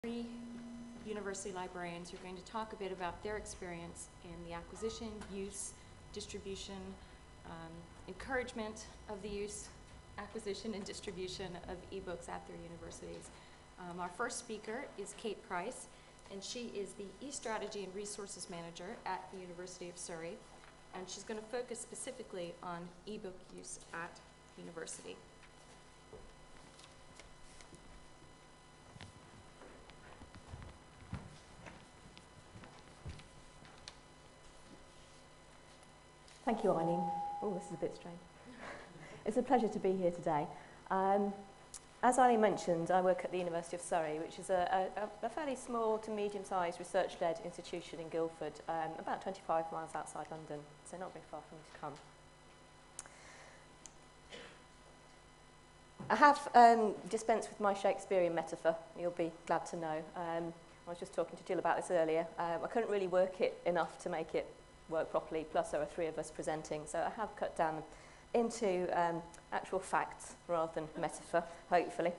Three university librarians who are going to talk a bit about their experience in the acquisition, use, distribution, encouragement of the use, acquisition, and distribution of ebooks at their universities. Our first speaker is Kate Price, and she is the e-strategy and resources manager at the University of Surrey, and she's going to focus specifically on ebook use at university. Thank you, Eileen. Oh, this is a bit strange. It's a pleasure to be here today. As Eileen mentioned, I work at the University of Surrey, which is a fairly small to medium-sized research-led institution in Guildford, about 25 miles outside London, so not very far from me to come. I have dispensed with my Shakespearean metaphor, you'll be glad to know. I was just talking to Jill about this earlier. I couldn't really work it enough to make it work properly, plus there are three of us presenting, so I have cut down into actual facts rather than metaphor, hopefully.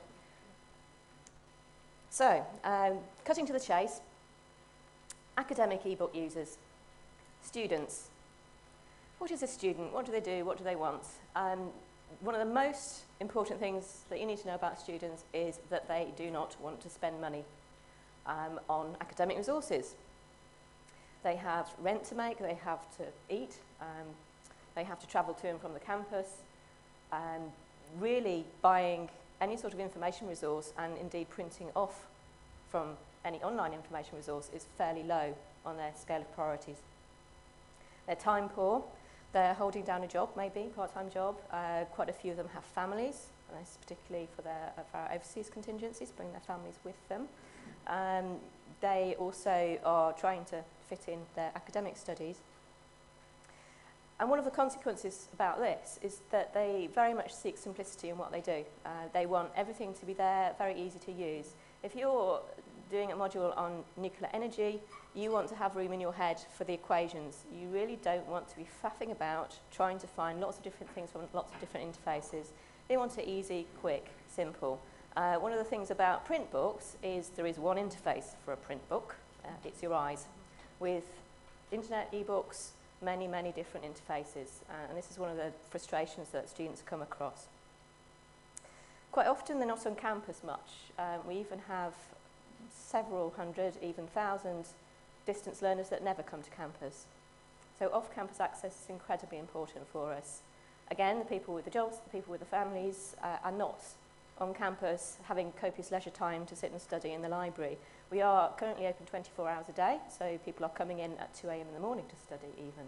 So, cutting to the chase, academic ebook users, students. What is a student? What do they do? What do they want? One of the most important things that you need to know about students is that they do not want to spend money on academic resources. They have rent to make, they have to eat, they have to travel to and from the campus. Really buying any sort of information resource and indeed printing off from any online information resource is fairly low on their scale of priorities. They're time poor, they're holding down a job, maybe, part-time job. Quite a few of them have families, and this is particularly for our overseas contingencies, bring their families with them. They also are trying to fit in their academic studies. And one of the consequences about this is that they very much seek simplicity in what they do. They want everything to be there, very easy to use. If you're doing a module on nuclear energy, you want to have room in your head for the equations. You really don't want to be faffing about trying to find lots of different things from lots of different interfaces. They want it easy, quick, simple. One of the things about print books is there is one interface for a print book. It's your eyes. With internet ebooks, many, many different interfaces. And this is one of the frustrations that students come across. Quite often they're not on campus much. We even have several hundred, even thousands distance learners that never come to campus. So off-campus access is incredibly important for us. Again, the people with the jobs, the people with the families are not on campus having copious leisure time to sit and study in the library. We are currently open 24 hours a day, so people are coming in at 2 a.m. in the morning to study even.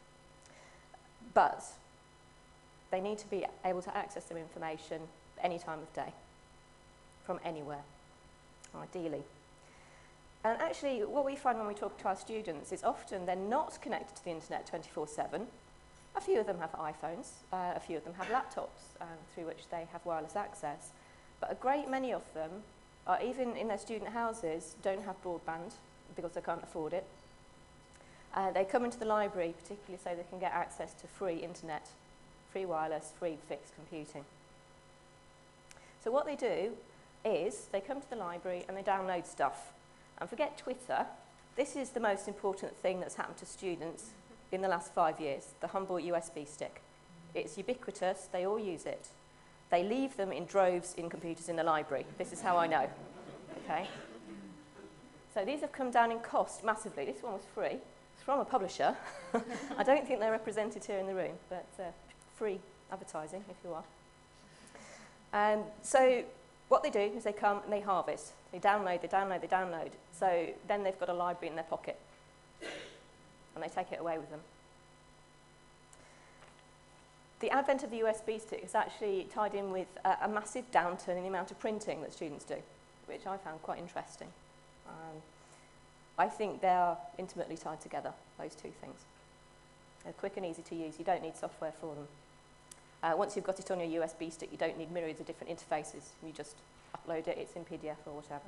But they need to be able to access their information any time of day, from anywhere, ideally. And actually, what we find when we talk to our students is often they're not connected to the internet 24/7. A few of them have iPhones, a few of them have laptops through which they have wireless access, but a great many of them, even in their student houses, don't have broadband because they can't afford it. They come into the library particularly so they can get access to free internet, free wireless, free fixed computing. So what they do is they come to the library and they download stuff. And forget Twitter, this is the most important thing that's happened to students in the last 5 years, the humble USB stick. It's ubiquitous, they all use it. They leave them in droves in computers in the library. This is how I know, okay? So these have come down in cost massively. This one was free. It's from a publisher. I don't think they're represented here in the room, but free advertising if you are. So what they do is they come and they harvest. They download, they download, they download. So then they've got a library in their pocket. And they take it away with them. The advent of the USB stick is actually tied in with a massive downturn in the amount of printing that students do, which I found quite interesting. I think they are intimately tied together, those two things. They're quick and easy to use. You don't need software for them. Once you've got it on your USB stick, you don't need myriads of different interfaces. You just upload it, it's in PDF or whatever.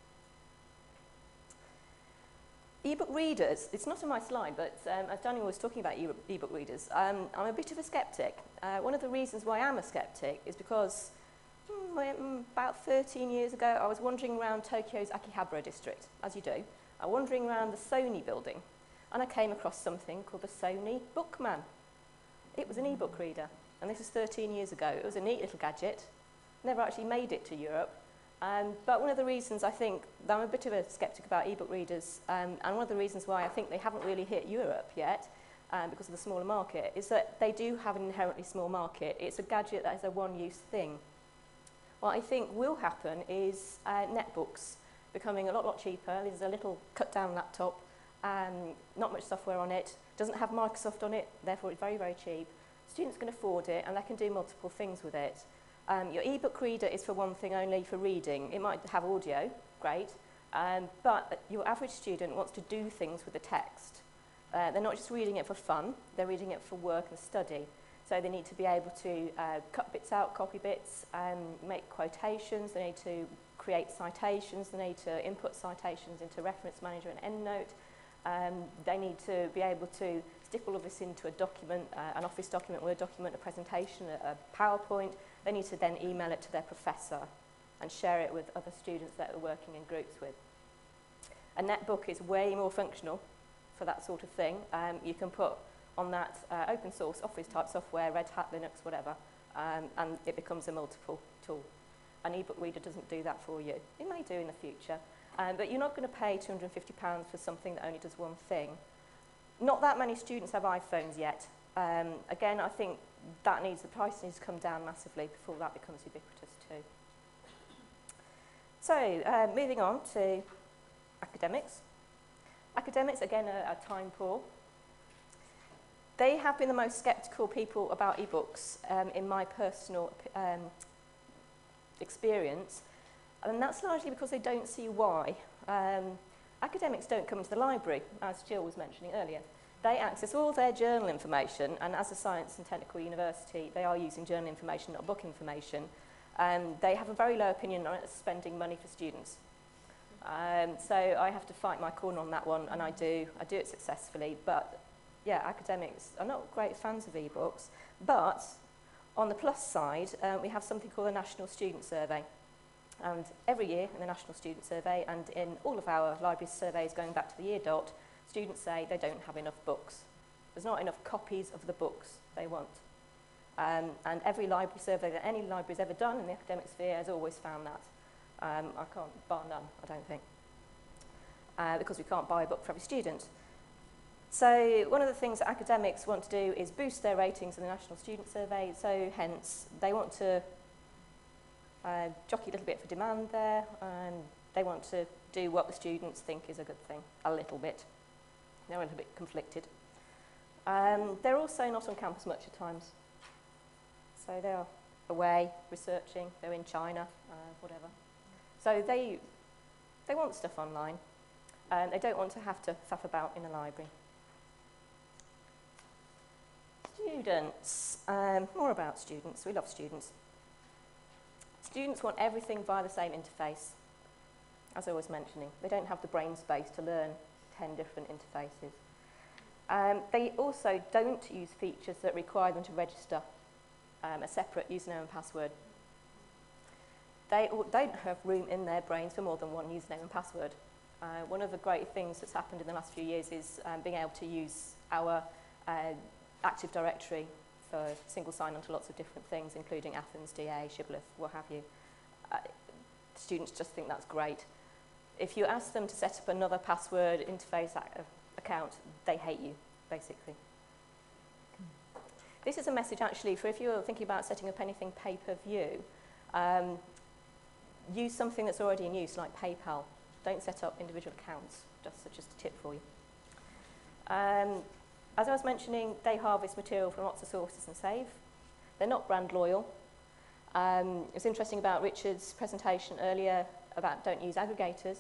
E-book readers, it's not on my slide, but as Daniel was talking about e-book readers, I'm a bit of a skeptic. One of the reasons why I'm a skeptic is because about 13 years ago, I was wandering around Tokyo's Akihabara district, as you do. I was wandering around the Sony building, and I came across something called the Sony Bookman. It was an e-book reader, and this was 13 years ago. It was a neat little gadget, never actually made it to Europe. But one of the reasons I think that I'm a bit of a sceptic about e-book readers, and one of the reasons why I think they haven't really hit Europe yet, because of the smaller market, is that they do have an inherently small market. It's a gadget that is a one-use thing. What I think will happen is netbooks becoming a lot cheaper. There's a little cut-down laptop, not much software on it, doesn't have Microsoft on it, therefore it's very, very cheap. Students can afford it, and they can do multiple things with it. Your e-book reader is for one thing only, for reading. It might have audio, great, but your average student wants to do things with the text. They're not just reading it for fun, they're reading it for work and study. So they need to be able to cut bits out, copy bits, make quotations, they need to create citations, they need to input citations into Reference Manager and EndNote. They need to be able to stick all of this into a document, an Office document, Word document, a presentation, a PowerPoint. They need to then email it to their professor and share it with other students that they're working in groups with. A netbook is way more functional for that sort of thing. You can put on that open source Office type software, Red Hat, Linux, whatever, and it becomes a multiple tool. An e-book reader doesn't do that for you. It may do in the future, but you're not going to pay £250 for something that only does one thing. Not that many students have iPhones yet. Again, I think the price needs to come down massively before that becomes ubiquitous too. So, moving on to academics. Academics, again, are time poor. They have been the most sceptical people about e-books in my personal experience, and that's largely because they don't see why. Academics don't come into the library, as Jill was mentioning earlier. They access all their journal information, and as a science and technical university, they are using journal information, not book information. They have a very low opinion on spending money for students. So I have to fight my corner on that one, and I do it successfully. But yeah, academics are not great fans of e-books. But on the plus side, we have something called the National Student Survey. And every year in the National Student Survey, and in all of our library surveys going back to the year dot, students say they don't have enough books. There's not enough copies of the books they want. And every library survey that any library's ever done in the academic sphere has always found that. I can't bar none, I don't think, because we can't buy a book for every student. So one of the things that academics want to do is boost their ratings in the National Student Survey, so hence they want to jockey a little bit for demand there, and they want to do what the students think is a good thing, a little bit. They're a little bit conflicted. They're also not on campus much at times. So they're away, researching, they're in China, whatever. So they want stuff online, and they don't want to have to faff about in a library. Students, more about students, we love students. Students want everything via the same interface, as I was mentioning. They don't have the brain space to learn 10 different interfaces. They also don't use features that require them to register a separate username and password. They don't have room in their brains for more than one username and password. One of the great things that's happened in the last few years is being able to use our Active Directory for single sign-on to lots of different things, including Athens, DA, Shibboleth, what have you. Students just think that's great. If you ask them to set up another password interface account, they hate you, basically. This is a message actually for if you're thinking about setting up anything pay-per-view. Use something that's already in use, like PayPal. Don't set up individual accounts, just a tip for you. As I was mentioning, they harvest material from lots of sources and save. They're not brand loyal. It was interesting about Richard's presentation earlier about don't use aggregators.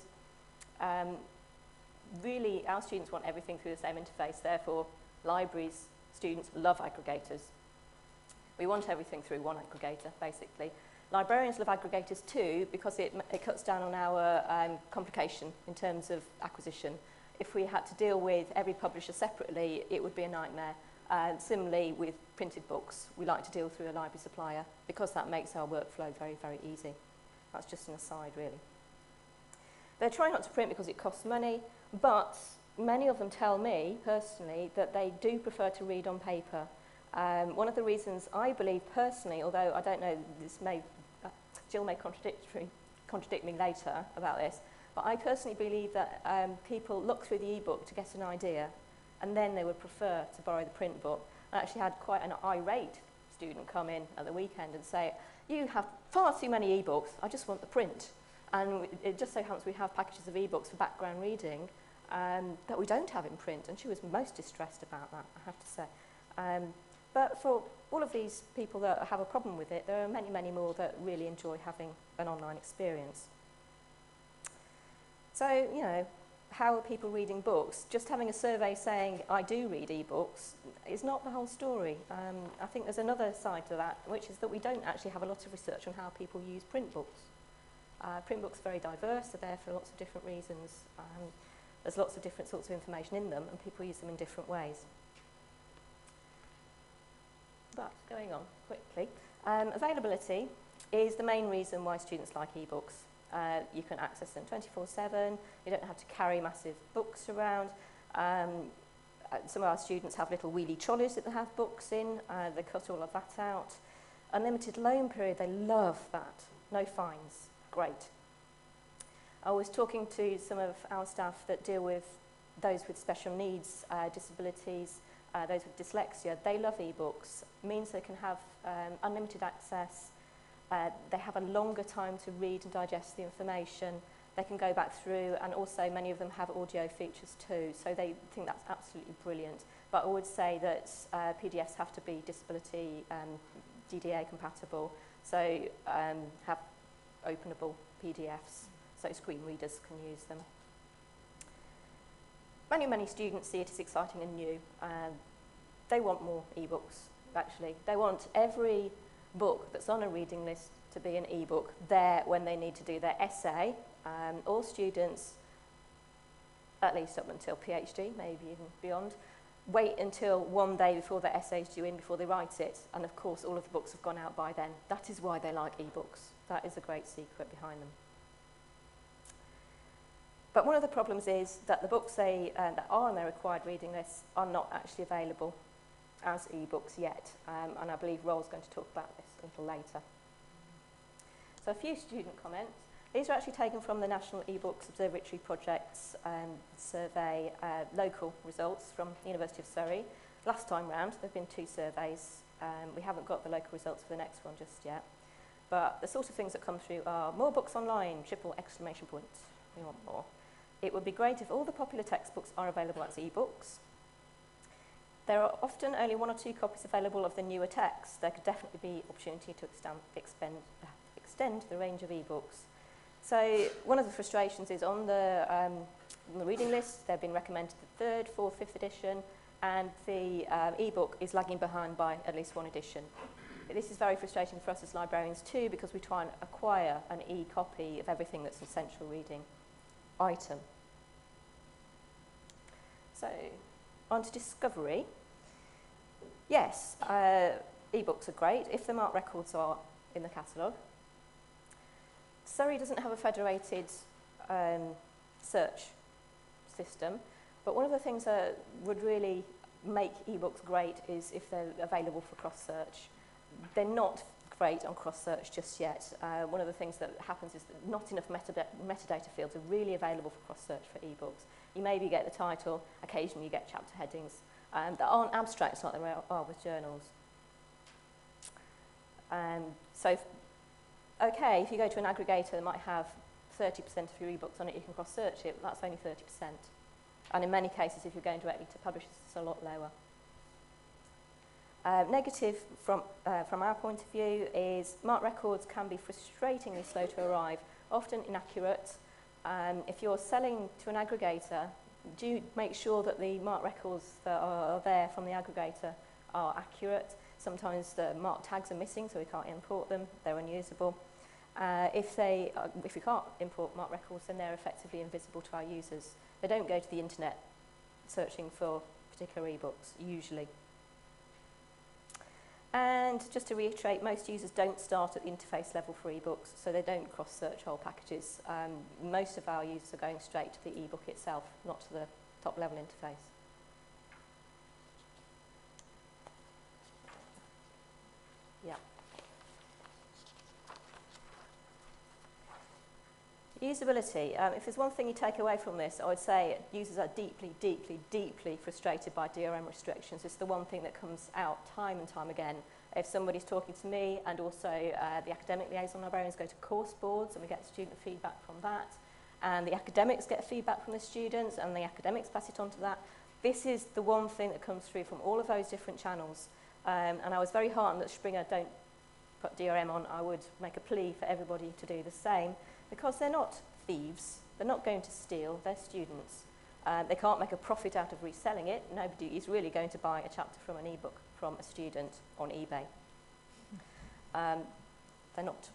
Really, our students want everything through the same interface, therefore libraries, students love aggregators. We want everything through one aggregator, basically. Librarians love aggregators too, because it cuts down on our complication in terms of acquisition. If we had to deal with every publisher separately, it would be a nightmare. Similarly, with printed books, we like to deal through a library supplier because that makes our workflow very, very easy. That's just an aside, really. They try not to print because it costs money, but many of them tell me, personally, that they do prefer to read on paper. One of the reasons I believe personally, although I don't know, Jill may contradict me later about this, but I personally believe that people look through the e-book to get an idea, and then they would prefer to borrow the print book. I actually had quite an irate student come in at the weekend and say, "You have far too many e-books, I just want the print." And it just so happens we have packages of e-books for background reading that we don't have in print, and she was most distressed about that, I have to say. But for all of these people that have a problem with it, there are many, many more that really enjoy having an online experience. So, you know, how are people reading books? Just having a survey saying, I do read e-books, is not the whole story. I think there's another side to that, which is that we don't actually have a lot of research on how people use print books. Print books are very diverse, they're there for lots of different reasons. There's lots of different sorts of information in them, and people use them in different ways. But going on quickly, availability is the main reason why students like e-books. You can access them 24/7, you don't have to carry massive books around. Some of our students have little wheelie trolleys that they have books in, they cut all of that out. Unlimited loan period, they love that. No fines, great. I was talking to some of our staff that deal with those with special needs, disabilities, those with dyslexia. They love e-books. It means they can have unlimited access. They have a longer time to read and digest the information. They can go back through, and also many of them have audio features too, so they think that's absolutely brilliant. But I would say that PDFs have to be disability DDA compatible, so have openable PDFs, so screen readers can use them. Many, many students see it as exciting and new. They want more e-books, actually. They want every book that's on a reading list to be an e-book there when they need to do their essay. All students, at least up until PhD, maybe even beyond, wait until one day before their essay is due in before they write it. And of course, all of the books have gone out by then. That is why they like e-books. That is a great secret behind them. But one of the problems is that the books that are on their required reading lists are not actually available as e-books yet. And I believe Roel's going to talk about this a little later. So a few student comments. These are actually taken from the National eBooks Observatory Project's survey local results from the University of Surrey. Last time round, there have been 2 surveys. We haven't got the local results for the next one just yet. But the sort of things that come through are more books online, triple exclamation point. We want more. It would be great if all the popular textbooks are available as e-books. There are often only 1 or 2 copies available of the newer text. There could definitely be opportunity to extend the range of e-books. So one of the frustrations is on the reading list, they've been recommended the 3rd, 4th, 5th edition, and the e-book is lagging behind by at least 1 edition. This is very frustrating for us as librarians too, because we try and acquire an e-copy of everything that's an essential reading item. So, on to discovery. Yes, e-books are great if the marked records are in the catalogue. Surrey doesn't have a federated search system, but one of the things that would really make e-books great is if they're available for cross-search. They're not great on cross-search just yet. One of the things that happens is that not enough metadata fields are really available for cross-search for e-books. You maybe get the title, occasionally you get chapter headings that aren't abstracts like there are with journals. Okay, if you go to an aggregator that might have 30% of your e-books on it, you can cross-search it, but that's only 30%. And in many cases, if you're going directly to publishers, it's a lot lower. Negative from our point of view is marked records can be frustratingly slow to arrive, often inaccurate. If you're selling to an aggregator, do make sure that the marked records that are there from the aggregator are accurate. Sometimes the marked tags are missing, so we can't import them, they're unusable. If we can't import marked records, then they're effectively invisible to our users. They don't go to the internet searching for particular e-books, usually. And just to reiterate, most users don't start at the interface level for ebooks, so they don't cross-search whole packages. Most of our users are going straight to the ebook itself, not to the top-level interface. Yeah. Usability. If there's one thing you take away from this, I would say users are deeply, deeply, deeply frustrated by DRM restrictions. It's the one thing that comes out time and time again. If somebody's talking to me, and also the academic liaison librarians go to course boards and we get student feedback from that, and the academics get feedback from the students and the academics pass it on to that, this is the one thing that comes through from all of those different channels. And I was very heartened that Springer don't put DRM on. I would make a plea for everybody to do the same, because they're not thieves, they're not going to steal, they're students. They can't make a profit out of reselling it. Nobody is really going to buy a chapter from an ebook from a student on eBay. They're not.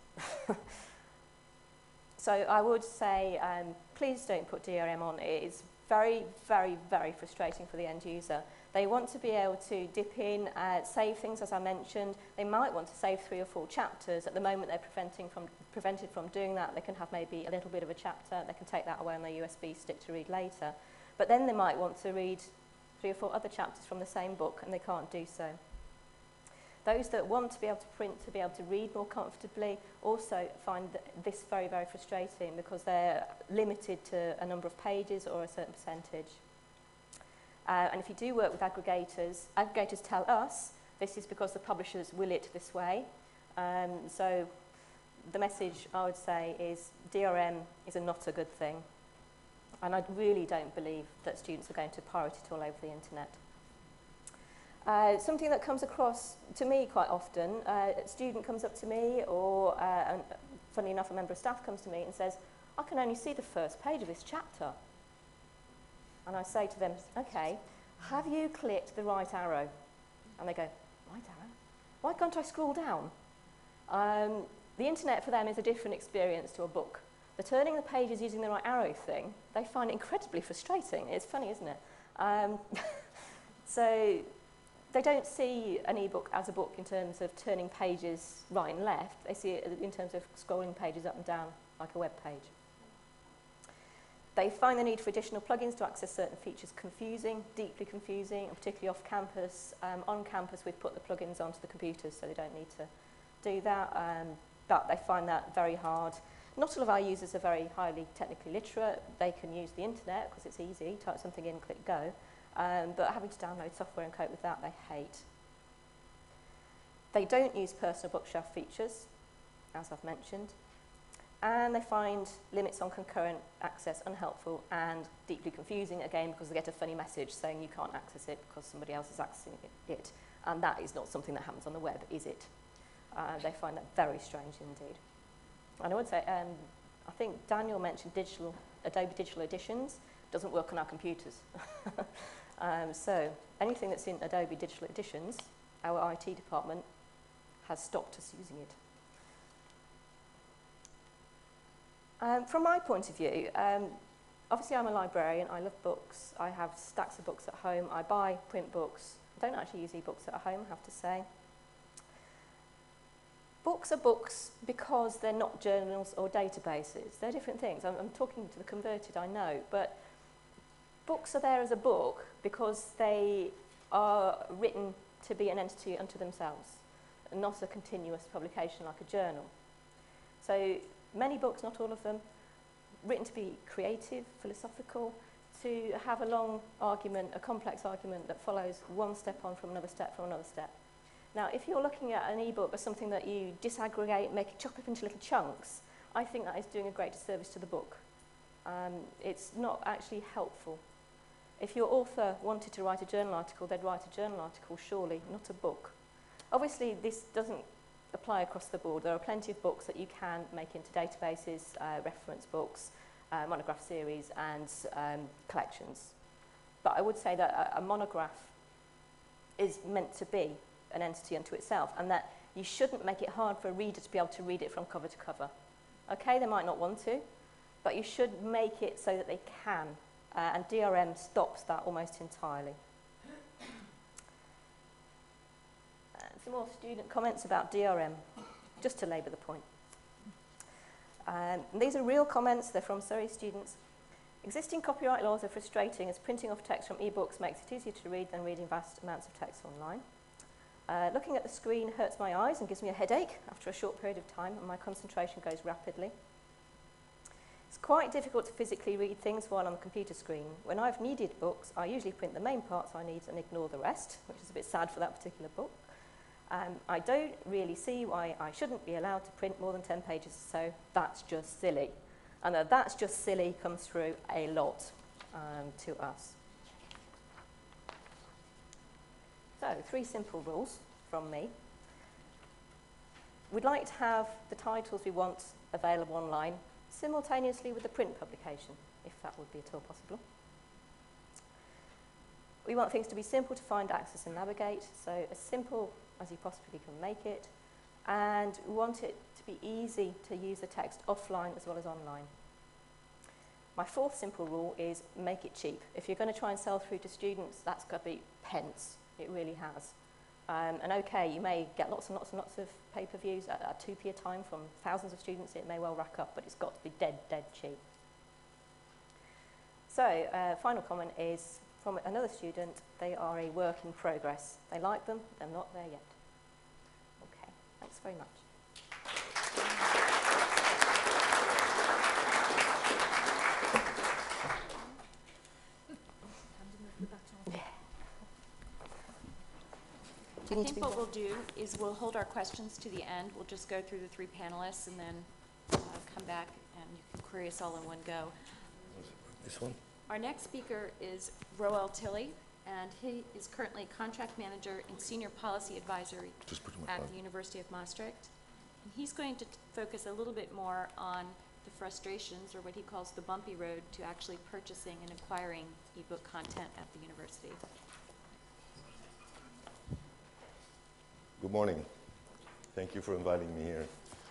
So I would say, please don't put DRM on. It is very, very, very frustrating for the end user. They want to be able to dip in, save things, as I mentioned. They might want to save 3 or 4 chapters. At the moment, they're prevented from doing that. They can have maybe a little bit of a chapter. They can take that away on their USB stick to read later. But then they might want to read 3 or 4 other chapters from the same book, and they can't do so. Those that want to be able to print, to be able to read more comfortably, also find this very, very frustrating, because they're limited to a number of pages or a certain percentage. And if you do work with aggregators, aggregators tell us this is because the publishers will it this way. So the message I would say is DRM is not a good thing. And I really don't believe that students are going to pirate it all over the internet. Something that comes across to me quite often, a student comes up to me, or funnily enough, a member of staff comes to me and says, I can only see the first page of this chapter. And I say to them, okay, have you clicked the right arrow? And they go, right arrow? Why can't I scroll down? The internet for them is a different experience to a book. The turning the pages using the right arrow thing, they find incredibly frustrating. It's funny, isn't it? So they don't see an ebook as a book in terms of turning pages right and left. They see it in terms of scrolling pages up and down like a web page. They find the need for additional plugins to access certain features confusing, deeply confusing, and particularly off campus. On campus, we've put the plugins onto the computers, so they don't need to do that, but they find that very hard. Not all of our users are very highly technically literate. They can use the internet because it's easy, type something in, click go, but having to download software and cope with that, they hate. They don't use personal bookshelf features, as I've mentioned. And they find limits on concurrent access unhelpful and deeply confusing, again, because they get a funny message saying you can't access it because somebody else is accessing it. And that is not something that happens on the web, is it? They find that very strange indeed. And I would say, I think Daniel mentioned Adobe Digital Editions. Doesn't work on our computers. So anything that's in Adobe Digital Editions, our IT department has stopped us using it. From my point of view, obviously I'm a librarian, I love books, I have stacks of books at home, I buy print books, I don't actually use e-books at home, I have to say. Books are books because they're not journals or databases, they're different things. I'm talking to the converted, I know, but books are there as a book because they are written to be an entity unto themselves, not a continuous publication like a journal. So many books, not all of them, written to be creative, philosophical, to have a long argument, a complex argument that follows one step on from another step from another step. Now, if you're looking at an e-book as something that you disaggregate, make it chop up into little chunks, I think that is doing a great disservice to the book. It's not actually helpful. If your author wanted to write a journal article, they'd write a journal article, surely, not a book. Obviously, this doesn't apply across the board. There are plenty of books that you can make into databases, reference books, monograph series, and collections. But I would say that a monograph is meant to be an entity unto itself, and that you shouldn't make it hard for a reader to be able to read it from cover to cover. Okay, they might not want to, but you should make it so that they can, and DRM stops that almost entirely. some more student comments about DRM, just to labour the point. And these are real comments, they're from Surrey students. Existing copyright laws are frustrating as printing off text from e-books makes it easier to read than reading vast amounts of text online. Looking at the screen hurts my eyes and gives me a headache after a short period of time, and my concentration goes rapidly. It's quite difficult to physically read things while on the computer screen. When I've needed books, I usually print the main parts I need and ignore the rest, which is a bit sad for that particular book. I don't really see why I shouldn't be allowed to print more than 10 pages or so. That's just silly. And that's just silly comes through a lot to us. So, 3 simple rules from me. We'd like to have the titles we want available online simultaneously with the print publication, if that would be at all possible. We want things to be simple to find, access and navigate, so as simple as you possibly can make it. And we want it to be easy to use the text offline as well as online. My 4th simple rule is make it cheap. If you're going to try and sell through to students, that's got to be pence. It really has. And okay, you may get lots and lots and lots of pay-per-views at 2p a time from thousands of students. It may well rack up, but it's got to be dead, dead cheap. So, final comment is from another student. They are a work in progress. They like them, they're not there yet. Okay, thanks very much. I think what we'll do is we'll hold our questions to the end. We'll just go through the 3 panelists and then come back and you can query us all in one go. This one? Our next speaker is Roel Tilley, and he is currently contract manager and senior policy advisor at the University of Maastricht. And he's going to focus a little bit more on the frustrations, or what he calls the bumpy road, to actually purchasing and acquiring ebook content at the university. Good morning. Thank you for inviting me here.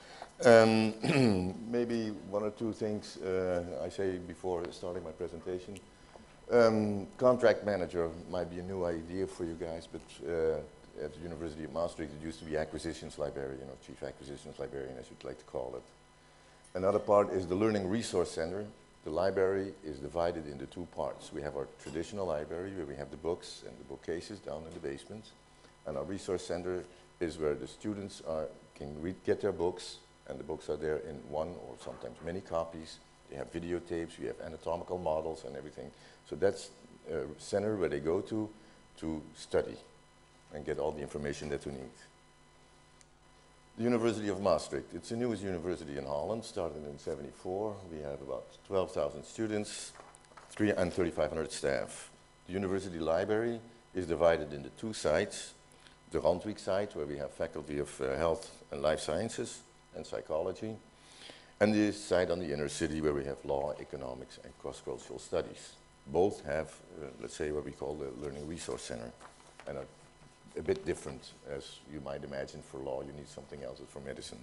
Maybe 1 or 2 things I say before starting my presentation. Contract manager might be a new idea for you guys, but at the University of Maastricht it used to be acquisitions librarian, or chief acquisitions librarian as you'd like to call it. Another part is the Learning Resource Center. The library is divided into 2 parts. We have our traditional library where we have the books and the bookcases down in the basement. And our resource center is where the students can get their books, and the books are there in 1 or sometimes many copies. They have videotapes, we have anatomical models and everything. So that's a center where they go to study and get all the information that we need. The University of Maastricht, it's the newest university in Holland, started in '74. We have about 12,000 students, and 3,500 staff. The university library is divided into 2 sites. The Randwyk site, where we have faculty of health and life sciences and psychology, and the site on the inner city where we have law, economics, and cross-cultural studies. Both have, let's say, what we call the Learning Resource Center, and are a bit different, as you might imagine. For law, you need something else. For medicine,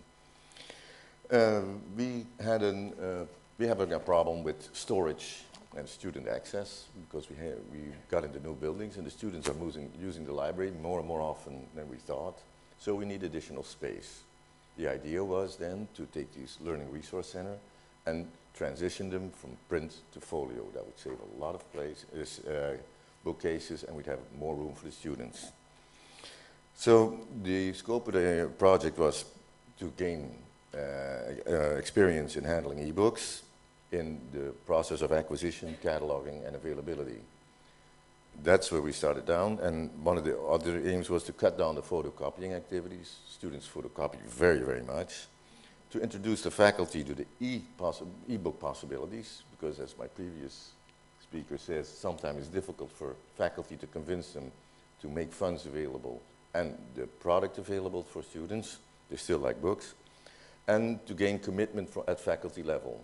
we have a problem with storage and student access, because we got into new buildings and the students are using the library more and more often than we thought. So we need additional space. The idea was then to take these Learning Resource Center and transition them from print to folio. That would save a lot of bookcases, and we'd have more room for the students. So the scope of the project was to gain experience in handling ebooks, in the process of acquisition, cataloging, and availability. That's where we started down, and one of the other aims was to cut down the photocopying activities. Students photocopy very, very much. To introduce the faculty to the e-book possibilities, because as my previous speaker says, sometimes it's difficult for faculty to convince them to make funds available and the product available for students. They still like books. And to gain commitment at faculty level.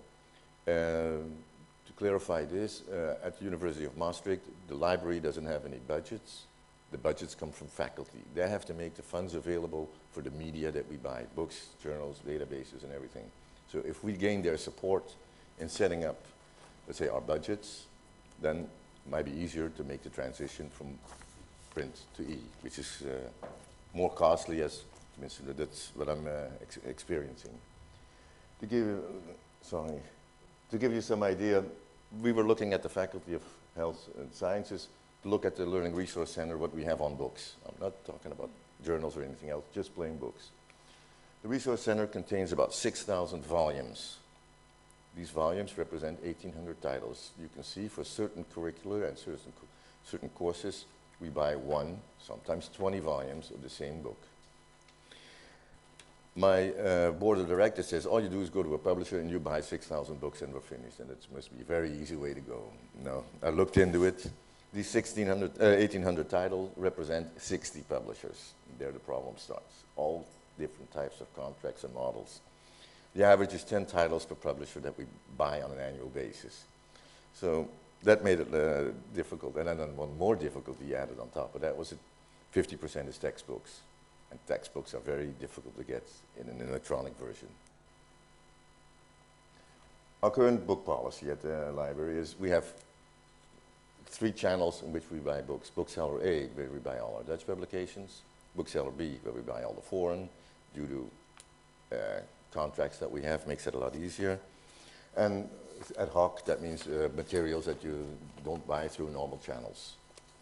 To clarify this, at the University of Maastricht, the library doesn't have any budgets. The budgets come from faculty. They have to make the funds available for the media that we buy, books, journals, databases, and everything. So if we gain their support in setting up, let's say, our budgets, then it might be easier to make the transition from print to e, which is more costly as that's what I'm experiencing. To give you, to give you some idea, we were looking at the Faculty of Health and Sciences to look at the Learning Resource Center, what we have on books. I'm not talking about journals or anything else, just plain books. The Resource Center contains about 6,000 volumes. These volumes represent 1,800 titles. You can see for certain curricula and certain courses, we buy 1, sometimes 20 volumes of the same book. My board of directors says, all you do is go to a publisher and you buy 6,000 books and we're finished. And it must be a very easy way to go. No, I looked into it. These 1,800 titles represent 60 publishers. There the problem starts. All different types of contracts and models. The average is 10 titles per publisher that we buy on an annual basis. So that made it difficult. And then one more difficulty added on top of that was that 50% is textbooks. And textbooks are very difficult to get in an electronic version. Our current book policy at the library is we have 3 channels in which we buy books. Bookseller A, where we buy all our Dutch publications. Bookseller B, where we buy all the foreign, due to contracts that we have, makes it a lot easier. And ad hoc, that means materials that you don't buy through normal channels.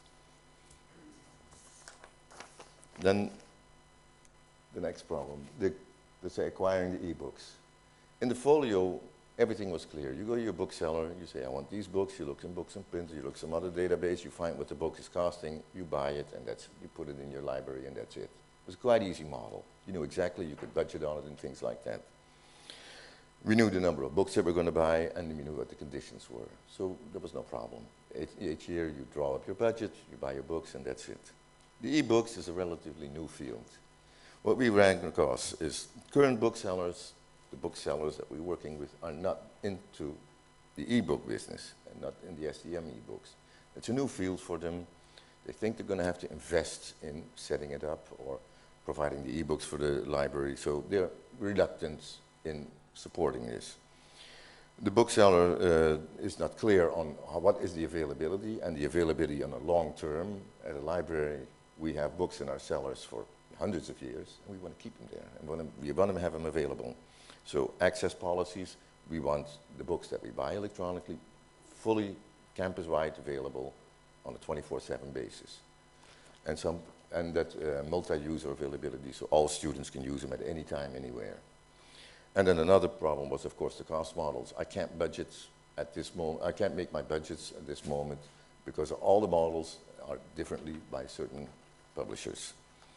Then the next problem, let's say acquiring the e-books. In the folio, everything was clear. You go to your bookseller, you say, I want these books, you look in Books and Printer, you look some other database, you find what the book is costing, you buy it, and you put it in your library, and that's it. It was a quite easy model. You knew exactly, you could budget on it and things like that. We knew the number of books that we're going to buy, and we knew what the conditions were. So there was no problem. Each year you draw up your budget, you buy your books, and that's it. The e-books is a relatively new field. What we ran across is current booksellers, the booksellers that we're working with, are not into the e-book business and not in the STM e-books. It's a new field for them. They think they're going to have to invest in setting it up or providing the e-books for the library, so they're reluctant in supporting this. The bookseller is not clear on what is the availability and the availability on a long term. At a library, we have books in our cellars for hundreds of years, and we want to keep them there, and we want to have them available. So access policies, we want the books that we buy electronically fully campus-wide available on a 24/7 basis. And that multi-user availability, so all students can use them at any time, anywhere. And then another problem was, of course, the cost models. I can't budget at this moment. I can't make my budgets at this moment because all the models are differently by certain publishers.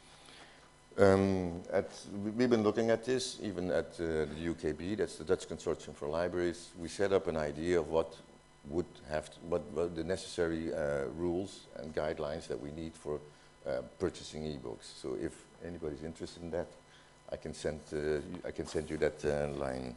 We've been looking at this, even at the UKB, that's the Dutch Consortium for Libraries. We set up an idea of what the necessary rules and guidelines that we need for purchasing e-books. So if anybody's interested in that, I can send you that line.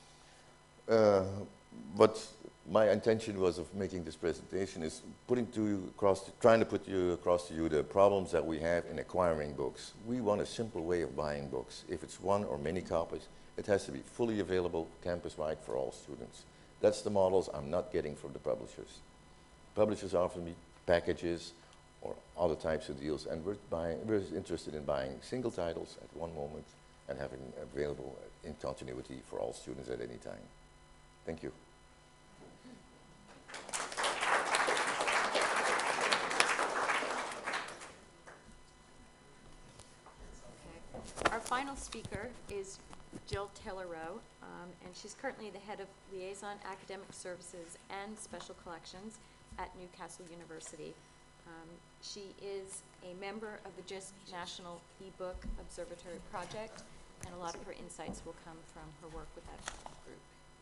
What my intention was of making this presentation is trying to put across to you the problems that we have in acquiring books. We want a simple way of buying books. If it's one or many copies, it has to be fully available campus-wide for all students. That's the models I'm not getting from the publishers. Publishers offer me packages or other types of deals, and we're interested in buying single titles at one moment and having available in continuity for all students at any time. Thank you. Our final speaker is Jill Taylor-Rowe, and she's currently the head of Liaison Academic Services and Special Collections at Newcastle University. She is a member of the JISC National eBook Observatory Project, and a lot of her insights will come from her work with that group.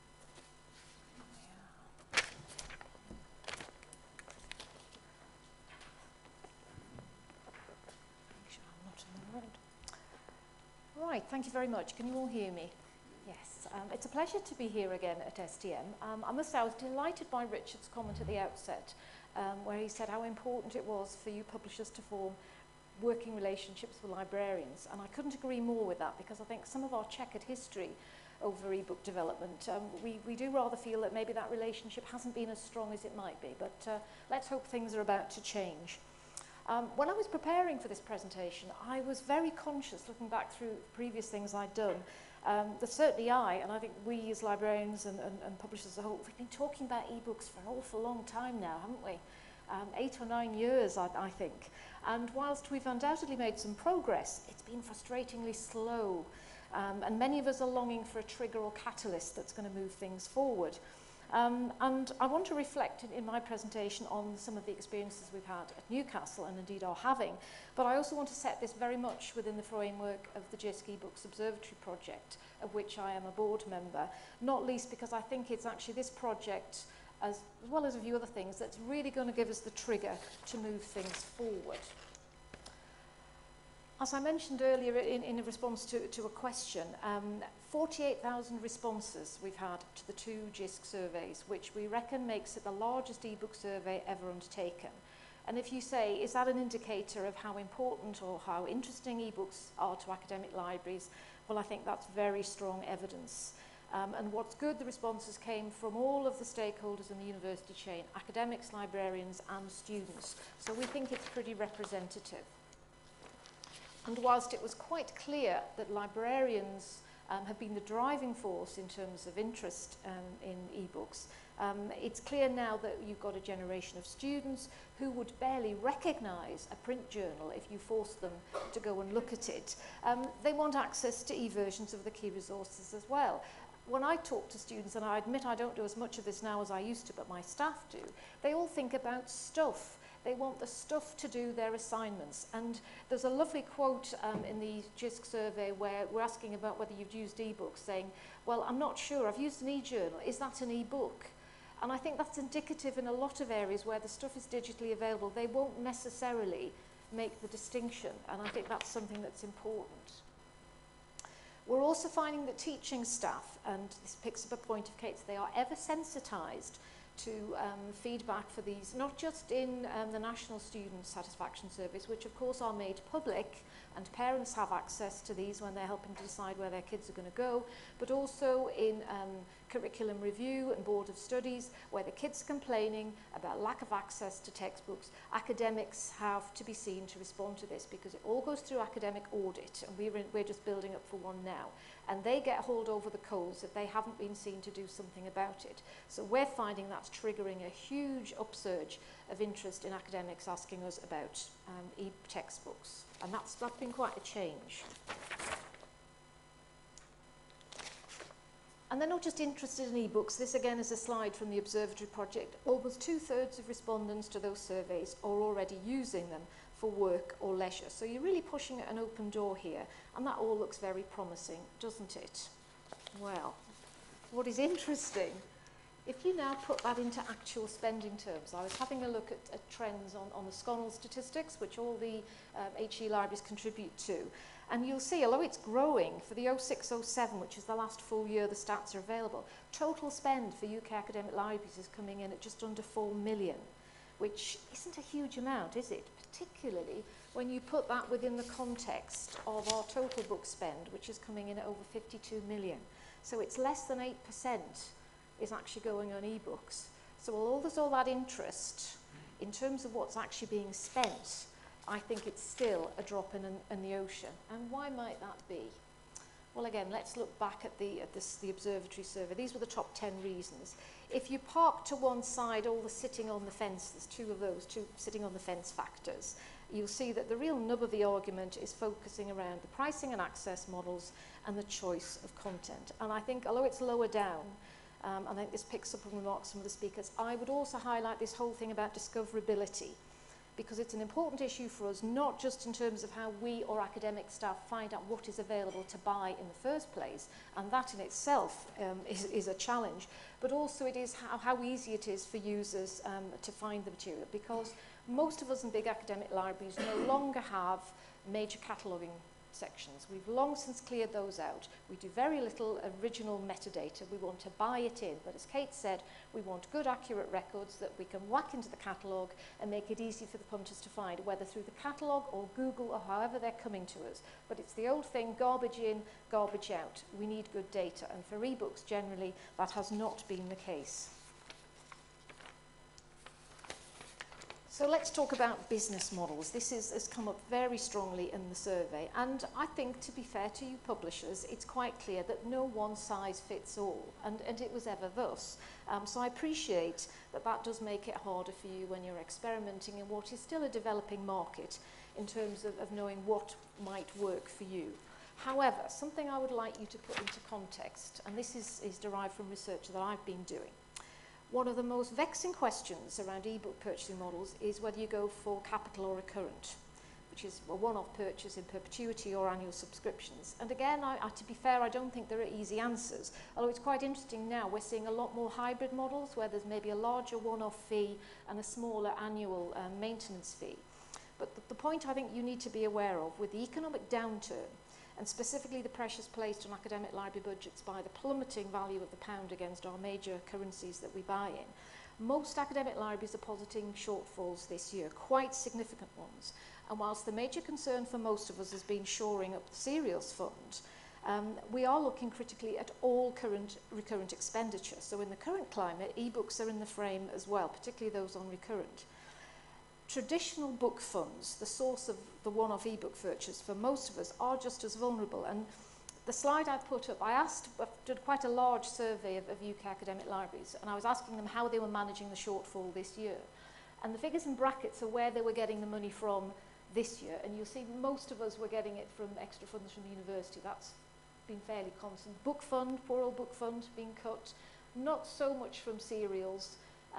Right, thank you very much. Can you all hear me? Yes, it's a pleasure to be here again at STM. I must say I was delighted by Richard's comment at the outset, where he said how important it was for you publishers to form working relationships with librarians, and I couldn't agree more with that, because I think some of our checkered history over ebook development, we do rather feel that maybe that relationship hasn't been as strong as it might be, but let's hope things are about to change. When I was preparing for this presentation, I was very conscious, looking back through previous things I'd done, that certainly I, and I think we as librarians and publishers as a whole, we've been talking about ebooks for an awful long time now, haven't we? 8 or 9 years, I think. And whilst we've undoubtedly made some progress, it's been frustratingly slow. And many of us are longing for a trigger or catalyst that's going to move things forward. And I want to reflect in my presentation on some of the experiences we've had at Newcastle and indeed are having, but I also want to set this very much within the framework of the JISC eBooks Observatory project, of which I am a board member, not least because I think it's actually this project, as well as a few other things, that's really going to give us the trigger to move things forward. As I mentioned earlier in response to a question, 48,000 responses we've had to the 2 JISC surveys, which we reckon makes it the largest ebook survey ever undertaken. And if you say, is that an indicator of how important or how interesting ebooks are to academic libraries? Well, I think that's very strong evidence. And what's good, the responses came from all of the stakeholders in the university chain, academics, librarians and students. So we think it's pretty representative. And whilst it was quite clear that librarians have been the driving force in terms of interest in ebooks, it's clear now that you've got a generation of students who would barely recognise a print journal if you force them to go and look at it. They want access to e-versions of the key resources as well. When I talk to students, and I admit I don't do as much of this now as I used to, but my staff do, they all think about stuff. They want the stuff to do their assignments. And there's a lovely quote in the JISC survey where we're asking about whether you've used ebooks, saying, well, I'm not sure, I've used an e-journal, is that an e-book? And I think that's indicative in a lot of areas where the stuff is digitally available. They won't necessarily make the distinction, and I think that's something that's important. We're also finding that teaching staff, and this picks up a point of Kate's, they are ever sensitised to feedback for these, not just in the National Student Satisfaction Surveys, which of course are made public, and parents have access to these when they're helping to decide where their kids are going to go, but also in curriculum review and board of studies, where the kids are complaining about lack of access to textbooks. Academics have to be seen to respond to this because it all goes through academic audit, and we're just building up for one now. And they get hauled over the coals if they haven't been seen to do something about it. So we're finding that's triggering a huge upsurge of interest in academics asking us about e-textbooks. And that's been quite a change. And they're not just interested in ebooks. This again is a slide from the Observatory project. Almost 2/3 of respondents to those surveys are already using them for work or leisure. So you're really pushing an open door here, and that all looks very promising, doesn't it? Well, what is interesting, if you now put that into actual spending terms, I was having a look at trends on the Sconnell statistics, which all the HE libraries contribute to, and you'll see, although it's growing, for the 06-07, which is the last full year the stats are available, total spend for UK academic libraries is coming in at just under 4 million, which isn't a huge amount, is it? Particularly when you put that within the context of our total book spend, which is coming in at over 52 million. So it's less than 8% is actually going on ebooks. So although there's all that interest, in terms of what's actually being spent, I think it's still a drop in the ocean. And why might that be? Well, again, let's look back at the Observatory survey. These were the top 10 reasons. If you park to one side all the sitting on the fence, there's 2 of those, 2 sitting on the fence factors, you'll see that the real nub of the argument is focusing around the pricing and access models and the choice of content. And I think, although it's lower down, I think this picks up on remarks from the speakers, I would also highlight this whole thing about discoverability, because it's an important issue for us, not just in terms of how we or academic staff find out what is available to buy in the first place, and that in itself is a challenge, but also it is how easy it is for users to find the material, because most of us in big academic libraries no longer have major cataloguing sections. We've long since cleared those out. We do very little original metadata. We want to buy it in, but as Kate said, we want good, accurate records that we can whack into the catalogue and make it easy for the punters to find, whether through the catalogue or Google or however they're coming to us. But it's the old thing, garbage in, garbage out. We need good data, and for ebooks generally that has not been the case. So let's talk about business models. This has come up very strongly in the survey, and I think, to be fair to you publishers, it's quite clear that no one size fits all, and it was ever thus. So I appreciate that that does make it harder for you when you're experimenting in what is still a developing market in terms of knowing what might work for you. However, something I would like you to put into context, and this is derived from research that I've been doing. One of the most vexing questions around e-book purchasing models is whether you go for capital or recurrent, which is a one-off purchase in perpetuity or annual subscriptions. And again, to be fair, I don't think there are easy answers, although it's quite interesting now. We're seeing a lot more hybrid models where there's maybe a larger one-off fee and a smaller annual maintenance fee. But the point I think you need to be aware of with the economic downturn, and specifically the pressures placed on academic library budgets by the plummeting value of the pound against our major currencies that we buy in, most academic libraries are positing shortfalls this year, quite significant ones. And whilst the major concern for most of us has been shoring up the serials fund, we are looking critically at all recurrent expenditure. So in the current climate, e-books are in the frame as well, particularly those on recurrent. Traditional book funds, the source of the one-off e-book purchase for most of us, are just as vulnerable. And the slide I put up, I did quite a large survey of UK academic libraries, and I was asking them how they were managing the shortfall this year. And the figures in brackets are where they were getting the money from this year. And you'll see most of us were getting it from extra funds from the university. That's been fairly constant. Book fund, poor old book fund being cut. Not so much from serials.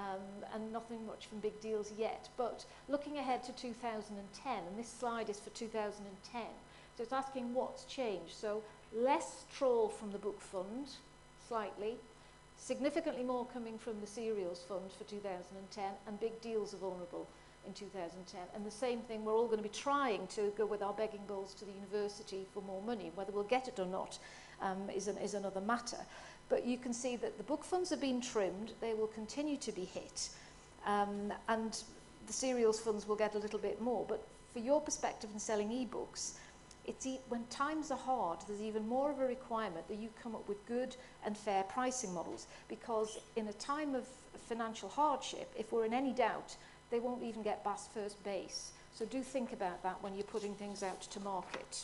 And nothing much from big deals yet, but looking ahead to 2010, and this slide is for 2010, so it's asking what's changed. So less trawl from the book fund, slightly, significantly more coming from the serials fund for 2010, and big deals are vulnerable in 2010. And the same thing, we're all going to be trying to go with our begging bowls to the university for more money. Whether we'll get it or not is another matter. But you can see that the book funds have been trimmed, they will continue to be hit, and the serials funds will get a little bit more. But for your perspective in selling e-books, when times are hard, there's even more of a requirement that you come up with good and fair pricing models, because in a time of financial hardship, if we're in any doubt, they won't even get past first base. So do think about that when you're putting things out to market.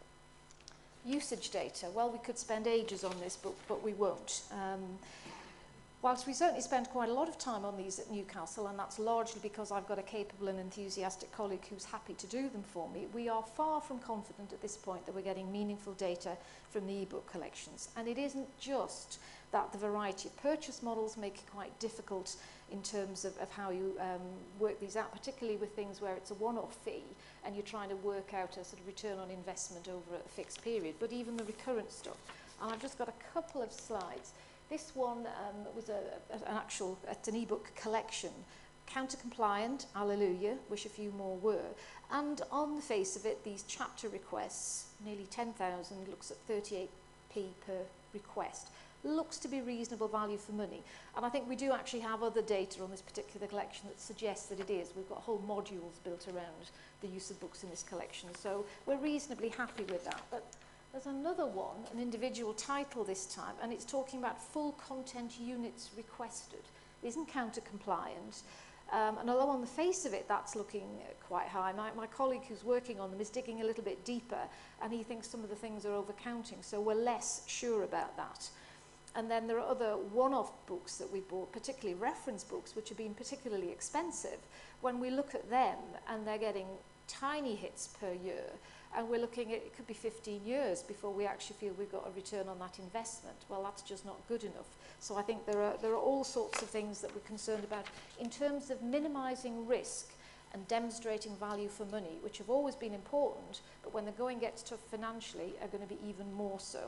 Usage data, well, we could spend ages on this, but we won't. Whilst we certainly spend quite a lot of time on these at Newcastle, and that's largely because I've got a capable and enthusiastic colleague who's happy to do them for me, we are far from confident at this point that we're getting meaningful data from the e-book collections. And it isn't just that the variety of purchase models make it quite difficult in terms of how you work these out, particularly with things where it's a one-off fee and you're trying to work out a sort of return on investment over a fixed period, but even the recurrent stuff. And I've just got a couple of slides. This one was it's an e-book collection. Counter compliant, hallelujah, wish a few more were. And on the face of it, these chapter requests, nearly 10,000, looks at 38p per request. Looks to be reasonable value for money. And I think we do actually have other data on this particular collection that suggests that it is. We've got whole modules built around the use of books in this collection. So we're reasonably happy with that. But there's another one, an individual title this time, and it's talking about full content units requested. It isn't counter compliant. And although on the face of it that's looking quite high, my colleague who's working on them is digging a little bit deeper, and he thinks some of the things are overcounting, so we're less sure about that. And then there are other one-off books that we bought, particularly reference books, which have been particularly expensive. When we look at them, and they're getting tiny hits per year, and we're looking at, it could be 15 years before we actually feel we've got a return on that investment. Well, that's just not good enough. So I think there are all sorts of things that we're concerned about in terms of minimizing risk and demonstrating value for money, which have always been important, but when the going gets tough financially, are going to be even more so.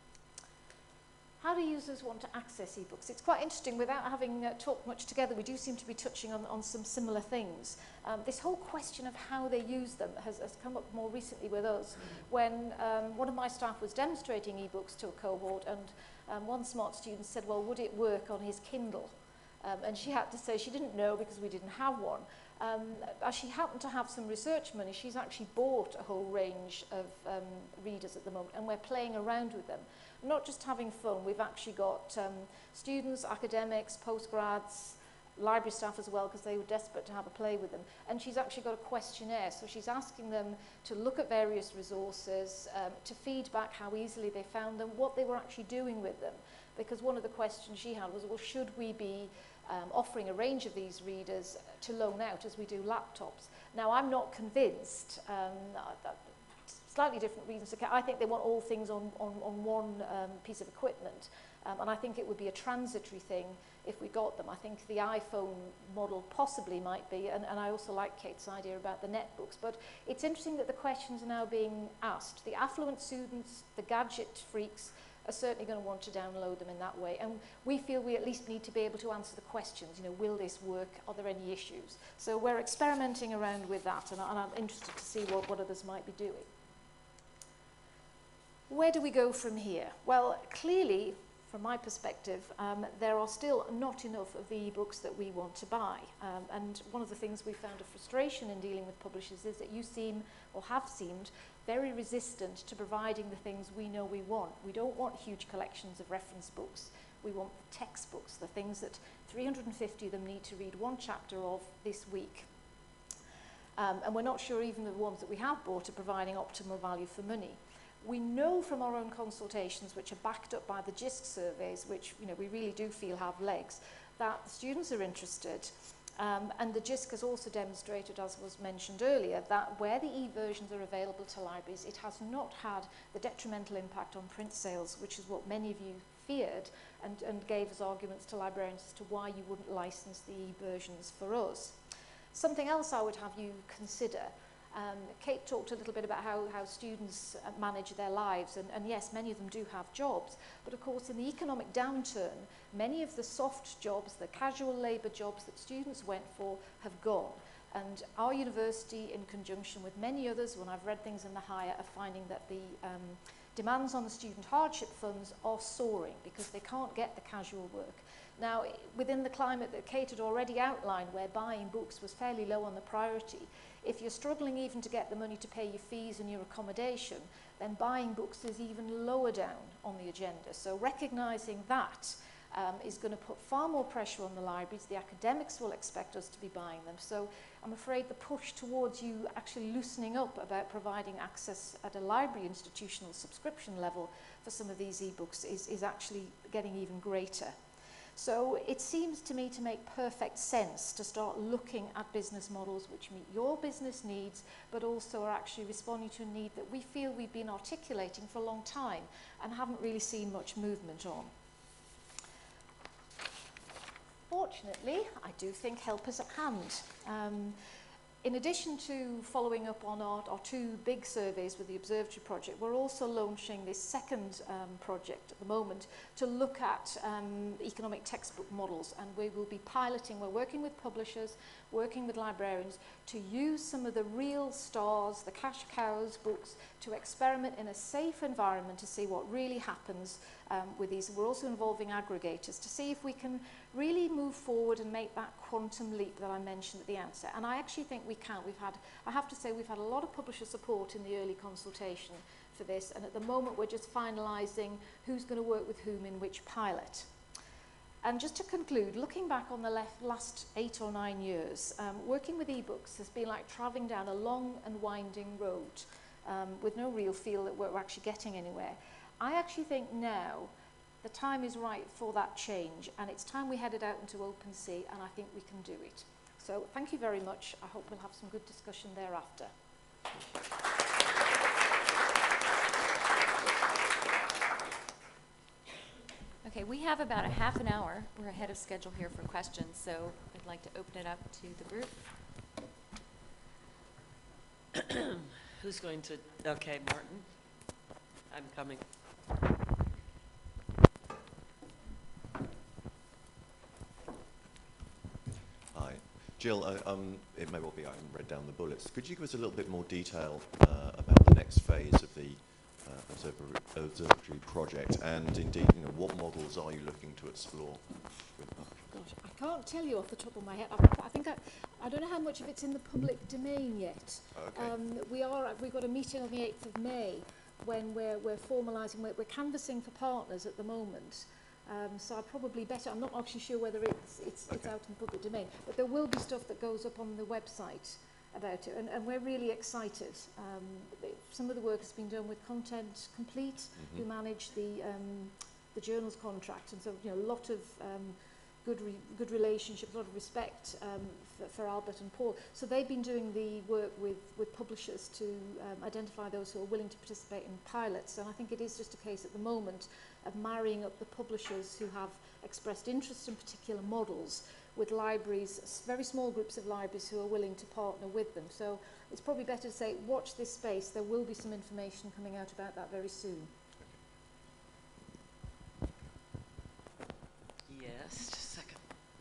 How do users want to access ebooks? It's quite interesting, without having talked much together, we do seem to be touching on some similar things. This whole question of how they use them has come up more recently with us. When one of my staff was demonstrating ebooks to a cohort, and one smart student said, well, would it work on his Kindle? And she had to say she didn't know because we didn't have one. As she happened to have some research money, she's actually bought a whole range of readers at the moment, and we're playing around with them. Not just having fun, we've actually got students, academics, postgrads, library staff as well, because they were desperate to have a play with them. And she's actually got a questionnaire, so she's asking them to look at various resources, to feed back how easily they found them, what they were actually doing with them. Because one of the questions she had was, well, should we be offering a range of these readers to loan out as we do laptops? Now, I'm not convinced. Slightly different reasons. I think they want all things on one piece of equipment. And I think it would be a transitory thing if we got them. I think the iPhone model possibly might be, and I also like Kate's idea about the netbooks. But it's interesting that the questions are now being asked. The affluent students, the gadget freaks, are certainly going to want to download them in that way. And we feel we at least need to be able to answer the questions. You know, will this work? Are there any issues? So we're experimenting around with that, and I'm interested to see what others might be doing. Where do we go from here? Well, clearly, from my perspective, there are still not enough of the ebooks that we want to buy. And one of the things we found a frustration in dealing with publishers is that you seem, or have seemed, very resistant to providing the things we know we want. We don't want huge collections of reference books. We want the textbooks, the things that 350 of them need to read one chapter of this week. And we're not sure even the ones that we have bought are providing optimal value for money. We know from our own consultations, which are backed up by the JISC surveys, which we really do feel have legs, that the students are interested. And the JISC has also demonstrated, as was mentioned earlier, that where the e-versions are available to libraries, it has not had the detrimental impact on print sales, which is what many of you feared, and gave us arguments to librarians as to why you wouldn't license the e-versions for us. Something else I would have you consider. Kate talked a little bit about how students manage their lives, and yes, many of them do have jobs, but of course in the economic downturn, many of the soft jobs, the casual labour jobs that students went for have gone. And our university, in conjunction with many others, when I've read things in the Higher, are finding that the demands on the student hardship funds are soaring because they can't get the casual work. Now, within the climate that Kate had already outlined, where buying books was fairly low on the priority, if you're struggling even to get the money to pay your fees and your accommodation, then buying books is even lower down on the agenda. So recognising that is going to put far more pressure on the libraries. The academics will expect us to be buying them. So I'm afraid the push towards you actually loosening up about providing access at a library institutional subscription level for some of these ebooks is actually getting even greater. So it seems to me to make perfect sense to start looking at business models which meet your business needs, but also are actually responding to a need that we feel we've been articulating for a long time and haven't really seen much movement on. Fortunately, I do think help is at hand. In addition to following up on our two big surveys with the Observatory Project, we're also launching this second project at the moment to look at economic textbook models, and we will be piloting, we're working with publishers, working with librarians to use some of the real stars, the cash cows books, to experiment in a safe environment to see what really happens with these. We're also involving aggregators to see if we can really move forward and make that quantum leap that I mentioned at the outset. And I actually think we can. I have to say, we've had a lot of publisher support in the early consultation for this, and at the moment we're just finalising who's going to work with whom in which pilot. And just to conclude, looking back on the last 8 or 9 years, working with ebooks has been like travelling down a long and winding road with no real feel that we're actually getting anywhere. I actually think now the time is right for that change, and it's time we headed out into open sea, and I think we can do it. So thank you very much. I hope we'll have some good discussion thereafter. Okay, we have about a half an hour. We're ahead of schedule here for questions, so I'd like to open it up to the group. Who's going to, okay, Martin, I'm coming. Hi. Jill, it may well be I haven't read down the bullets. Could you give us a little bit more detail about the next phase of the Observatory project, and indeed, what models are you looking to explore with Gosh, I can't tell you off the top of my head. I don't know how much of it's in the public domain yet. Okay. We've got a meeting on the 8th of May when we're formalising, we're canvassing for partners at the moment. So I probably better, I'm not actually sure whether it's out in the public domain, but there will be stuff that goes up on the website about it, and we're really excited. Some of the work has been done with Content Complete, who manage the journal's contract, and so a lot of good relationships, a lot of respect for Albert and Paul. So they've been doing the work with publishers to identify those who are willing to participate in pilots, and I think it is just a case at the moment of marrying up the publishers who have expressed interest in particular models with libraries, very small groups of libraries who are willing to partner with them. So it's probably better to say, watch this space. There will be some information coming out about that very soon. Yes, just a second.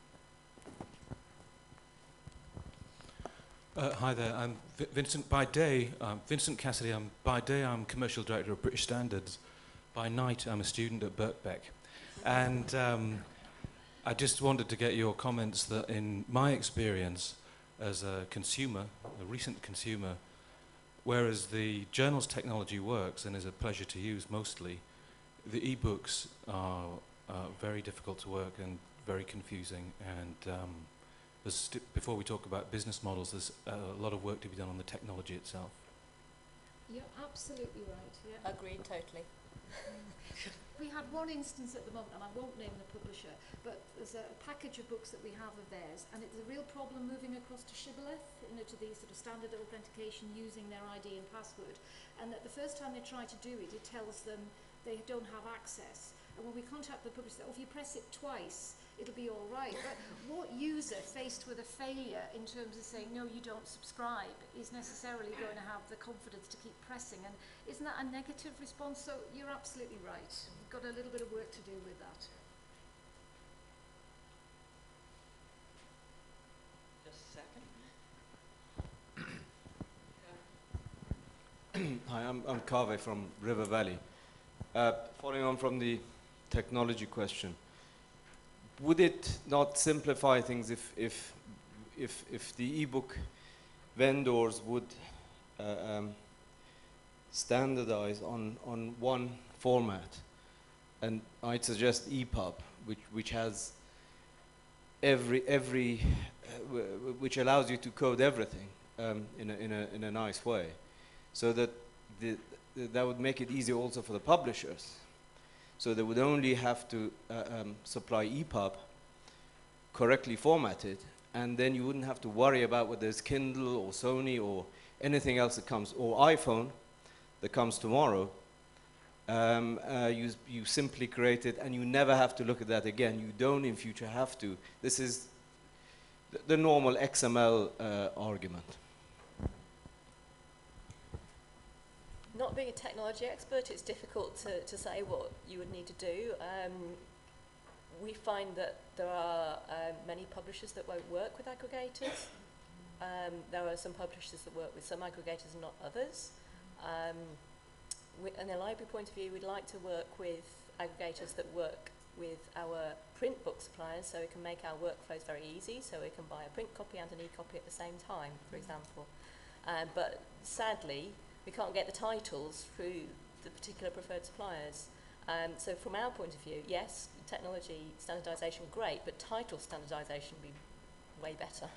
Hi there, I'm Vincent. By day, Vincent Cassidy. By day, I'm commercial director of British Standards. By night, I'm a student at Birkbeck. And I just wanted to get your comments that in my experience as a consumer, a recent consumer, whereas the journal's technology works and is a pleasure to use mostly, the e-books are very difficult to work and very confusing. And before we talk about business models, there's a lot of work to be done on the technology itself. You're absolutely right. Yeah. Agreed, totally. We had one instance at the moment, and I won't name the publisher, but there's a package of books that we have of theirs, and it's a real problem moving across to Shibboleth, to the sort of standard authentication using their ID and password. And that the first time they try to do it, it tells them they don't have access. And when we contact the publisher, if you press it twice, it'll be all right. But what user faced with a failure in terms of saying, no, you don't subscribe, is necessarily going to have the confidence to keep pressing? And isn't that a negative response? So you're absolutely right. We've got a little bit of work to do with that. Just a second. Hi, I'm Kaveh from River Valley. Following on from the technology question, would it not simplify things if the ebook vendors would standardize on one format? And I'd suggest EPUB, which has which allows you to code everything in a nice way, so that that would make it easier also for the publishers. So they would only have to supply EPUB correctly formatted, and then you wouldn't have to worry about whether it's Kindle or Sony or anything else that comes, or iPhone that comes tomorrow. You simply create it, and you never have to look at that again. You don't in future have to. This is the normal XML argument. Not being a technology expert, it's difficult to say what you would need to do. We find that there are many publishers that won't work with aggregators. There are some publishers that work with some aggregators and not others. In a library point of view, we'd like to work with aggregators that work with our print book suppliers, so we can make our workflows very easy, so we can buy a print copy and an e-copy at the same time, for example. But sadly, we can't get the titles through the particular preferred suppliers. So from our point of view, yes, technology standardisation great, but title standardisation would be way better.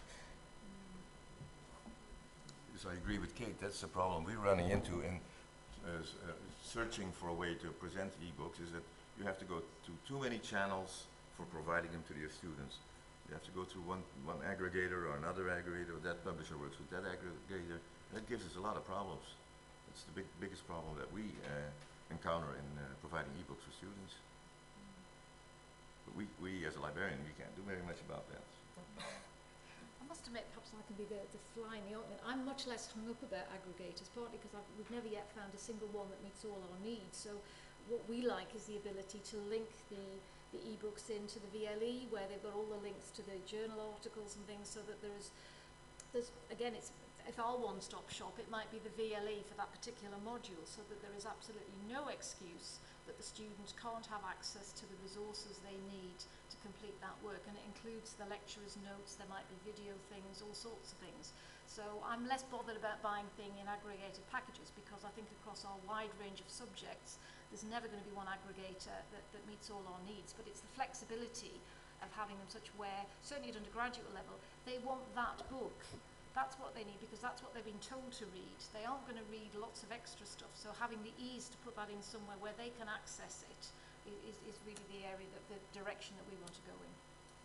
So I agree with Kate, that's the problem we're running into in searching for a way to present ebooks, is that you have to go to too many channels for providing them to your students. You have to go through one aggregator or another aggregator, or that publisher works with that aggregator. That gives us a lot of problems. It's the biggest problem that we encounter in providing ebooks for students. But we as a librarian, we can't do very much about that. I must admit, perhaps I can be the fly in the ointment. I'm much less hung up about aggregators, partly because we've never yet found a single one that meets all our needs. So what we like is the ability to link the ebooks into the VLE, where they've got all the links to the journal articles and things, so that there's again, if our one-stop shop, it might be the VLE for that particular module, so that there is absolutely no excuse that the student can't have access to the resources they need to complete that work. And it includes the lecturer's notes, there might be video things, all sorts of things. So I'm less bothered about buying things in aggregated packages, because I think across our wide range of subjects, There's never going to be one aggregator that meets all our needs, but it's the flexibility of having them such where, certainly at undergraduate level, they want that book. That's what they need, because that's what they've been told to read. They aren't going to read lots of extra stuff, so having the ease to put that in somewhere where they can access it is really the area, the direction that we want to go in.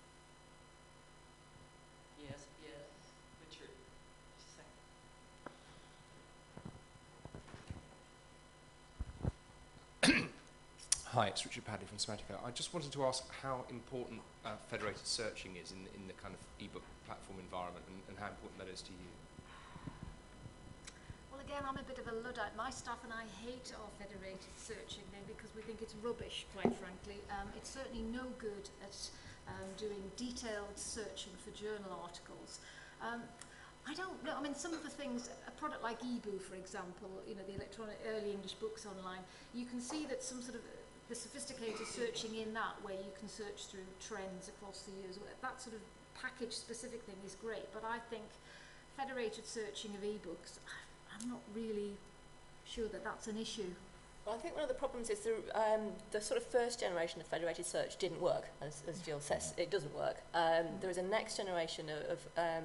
Yes, Richard. Just a second. Hi, it's Richard Padley from Sematica. I just wanted to ask how important federated searching is in the kind of ebook platform environment, and how important that is to you. Well, again, I'm a bit of a Luddite. My staff and I hate our federated searching thing because we think it's rubbish, quite frankly. It's certainly no good at doing detailed searching for journal articles. I don't know. I mean, some of the things, a product like eBoo, for example, you know, the electronic early English books online, you can see that some sort of the sophisticated searching in that, where you can search through trends across the years, that sort of package-specific thing is great. But I think federated searching of ebooks, I'm not really sure that that's an issue. Well, I think one of the problems is the sort of first generation of federated search didn't work, as Jill says. It doesn't work. There is a next generation of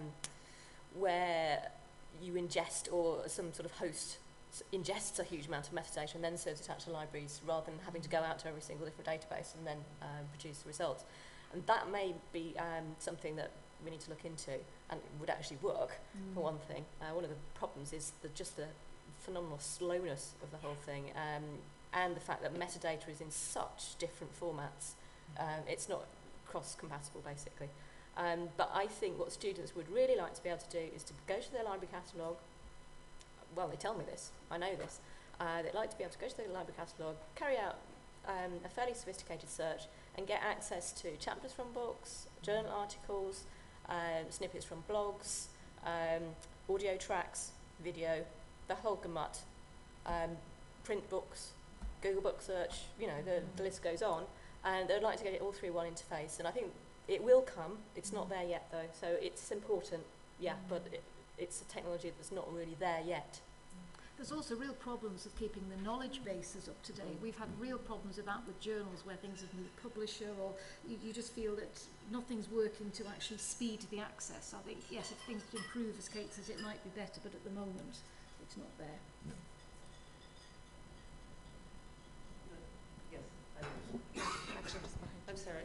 where you ingest, or some sort of host ingests a huge amount of metadata and then serves it out to libraries, rather than having to go out to every single different database and then produce the results. And that may be something that we need to look into, and it would actually work, for one thing. One of the problems is just the phenomenal slowness of the whole thing, and the fact that metadata is in such different formats. It's not cross-compatible, basically. But I think what students would really like to be able to do is to go to their library catalogue. Well, they tell me this, I know this. They'd like to be able to go to their library catalogue, carry out a fairly sophisticated search, and get access to chapters from books, journal articles, snippets from blogs, audio tracks, video, the whole gamut, print books, Google Book Search, you know, the list goes on. And they'd like to get it all through one interface. And I think it will come. It's not there yet, though, so it's important, yeah, but it's a technology that's not really there yet. There's also real problems of keeping the knowledge bases up to date. We've had real problems with that with journals, where things have moved publisher, or you just feel that nothing's working to actually speed the access. I think, yes, if things improve, as Kate says, it might be better, but at the moment, it's not there. I'm sorry.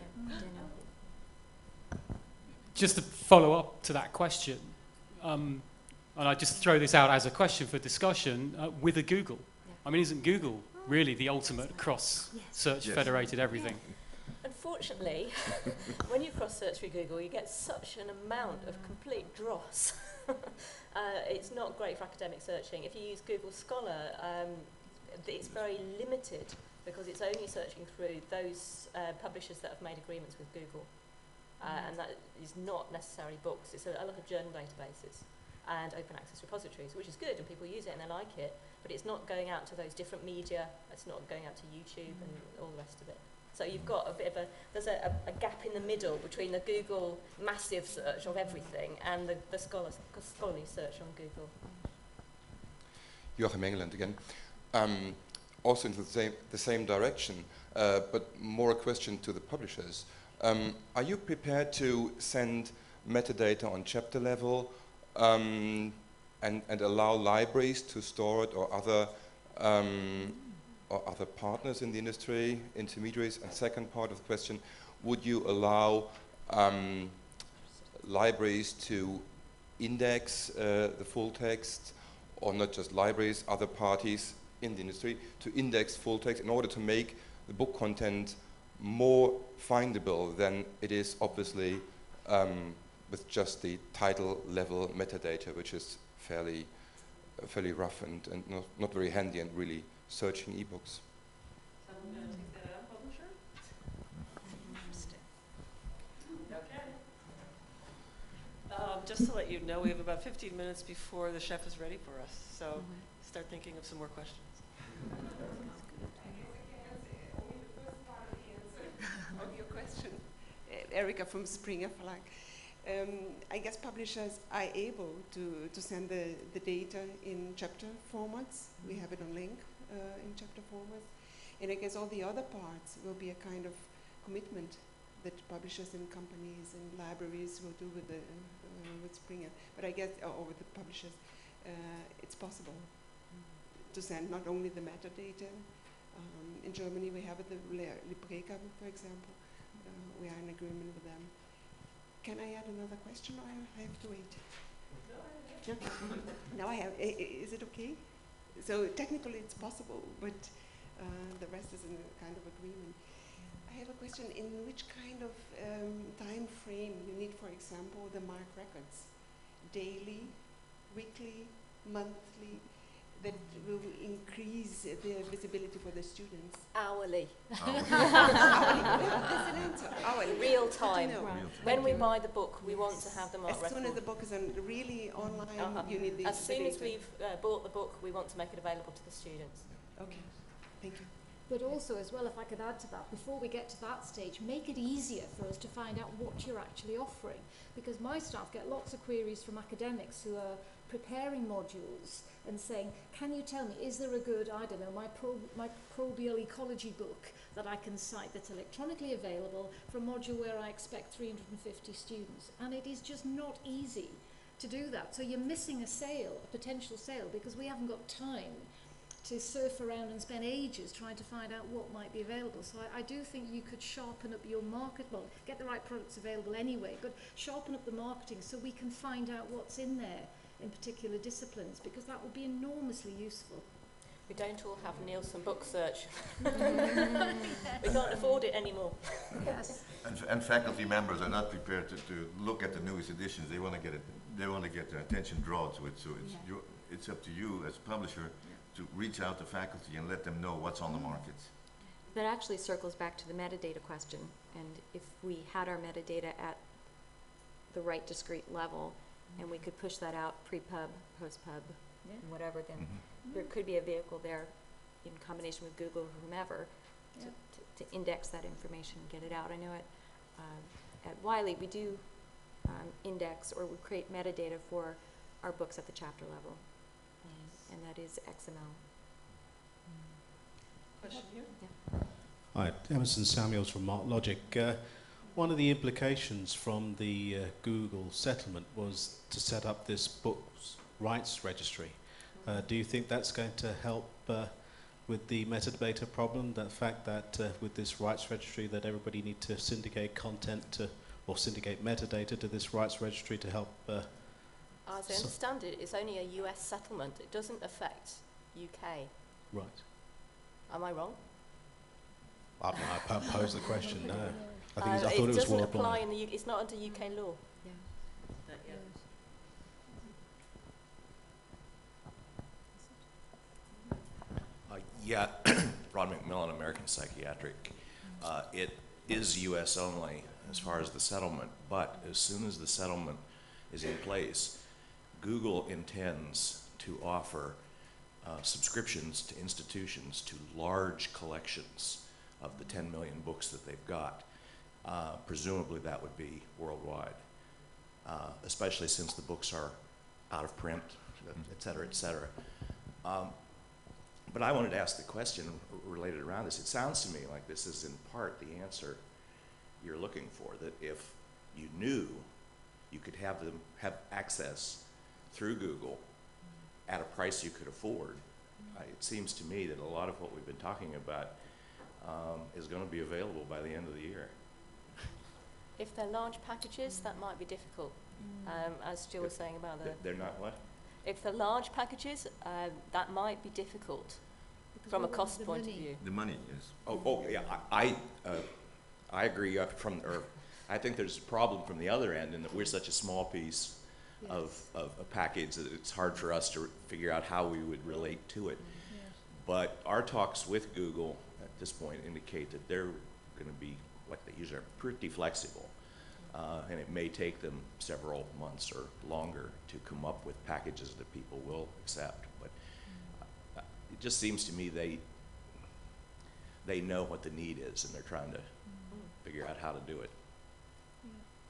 Just to follow up to that question, and I just throw this out as a question for discussion, with a Google. Yeah. I mean, isn't Google really the ultimate cross-search federated everything? Unfortunately, when you cross-search through Google, you get such an amount of complete dross. It's not great for academic searching. If you use Google Scholar, it's very limited, because it's only searching through those publishers that have made agreements with Google. And that is not necessarily books. It's a lot of journal databases and open access repositories, which is good, and people use it and they like it, but it's not going out to those different media, it's not going out to YouTube and all the rest of it. So you've got a bit of there's a gap in the middle between the Google massive search of everything and the scholarly search on Google. Joachim Engeland again. Also into the same direction, but more a question to the publishers. Are you prepared to send metadata on chapter level and allow libraries to store it, or other partners in the industry, intermediaries? And second part of the question, would you allow libraries to index the full text, or not just libraries, other parties in the industry, to index full text in order to make the book content more findable than it is, obviously, with just the title level metadata, which is fairly rough and not very handy and really searching ebooks? Someone going to take that out, publisher? Interesting. Okay. Just to let you know, we have about 15 minutes before the chef is ready for us, so start thinking of some more questions. On your question, Erika from Springer Verlag. I guess publishers are able to send the data in chapter formats. We have it on link in chapter formats. And I guess all the other parts will be a kind of commitment that publishers and companies and libraries will do with Springer. But I guess, or with the publishers, it's possible to send not only the metadata. In Germany, we have the Libreka, for example. We are in agreement with them. Can I add another question, or I have to wait? No. Now I have. Is it okay? So technically, it's possible, but the rest is in a kind of agreement. I have a question. In which kind of time frame you need, for example, the MARC records? Daily, weekly, monthly? That will increase the visibility for the students? Hourly. Hourly. That's an answer. Hourly. Real time. When we you. buy the book, we want to have the MARC record. As soon as the book is really online, you need the As soon as data. we've bought the book, we want to make it available to the students. Okay, thank you. But also, as well, if I could add to that, before we get to that stage, make it easier for us to find out what you're actually offering. Because my staff get lots of queries from academics who are preparing modules and saying, can you tell me, is there a good, I don't know, my microbial ecology book that I can cite that's electronically available for a module where I expect 350 students? And it is just not easy to do that. So you're missing a sale, a potential sale, because we haven't got time to surf around and spend ages trying to find out what might be available. So I do think you could sharpen up your market, well, get the right products available anyway, but sharpen up the marketing so we can find out what's in there in particular disciplines, because that would be enormously useful. We don't all have Nielsen book search. We can't afford it anymore. Yes. And faculty members are not prepared to look at the newest editions. They want to get it. They want to get their attention drawn to it. So it's up to you as a publisher to reach out to faculty and let them know what's on the market. That actually circles back to the metadata question. And if we had our metadata at the right discrete level, and we could push that out pre-pub, post-pub, whatever, then there could be a vehicle there in combination with Google or whomever to index that information and get it out. I know at Wiley we do index, or we create metadata for our books at the chapter level, and that is XML. Question here? Yeah. Hi, Emerson Samuels from MarkLogic. One of the implications from the Google settlement was to set up this books rights registry. Do you think that's going to help with the metadata problem? The fact that with this rights registry that everybody need to syndicate content or syndicate metadata to this rights registry to help? As I understand it, it's only a US settlement. It doesn't affect UK. Right. Am I wrong? I pose the question. No. I thought it was it doesn't worldwide. apply in the UK. It's not under UK law. Yeah. Yeah, Ron McMillan, American Psychiatric. It is U.S. only as far as the settlement, but as soon as the settlement is in place, Google intends to offer subscriptions to institutions to large collections of the 10 million books that they've got. Presumably that would be worldwide, especially since the books are out of print, et cetera, et cetera. But I wanted to ask the question related around this. It sounds to me like this is in part the answer you're looking for, that if you knew you could have them have access through Google at a price you could afford, it seems to me that a lot of what we've been talking about is going to be available by the end of the year. If they're large packages, that might be difficult, as Jill was saying about the... They're not what? If they're large packages, that might be difficult from a cost point of view. The money is. Oh yeah, I agree. I think there's a problem from the other end in that we're such a small piece of a package that it's hard for us to figure out how we would relate to it. But our talks with Google at this point indicate that they're going to be, like they usually are, pretty flexible. And it may take them several months or longer to come up with packages that people will accept. But it just seems to me they know what the need is, and they're trying to figure out how to do it.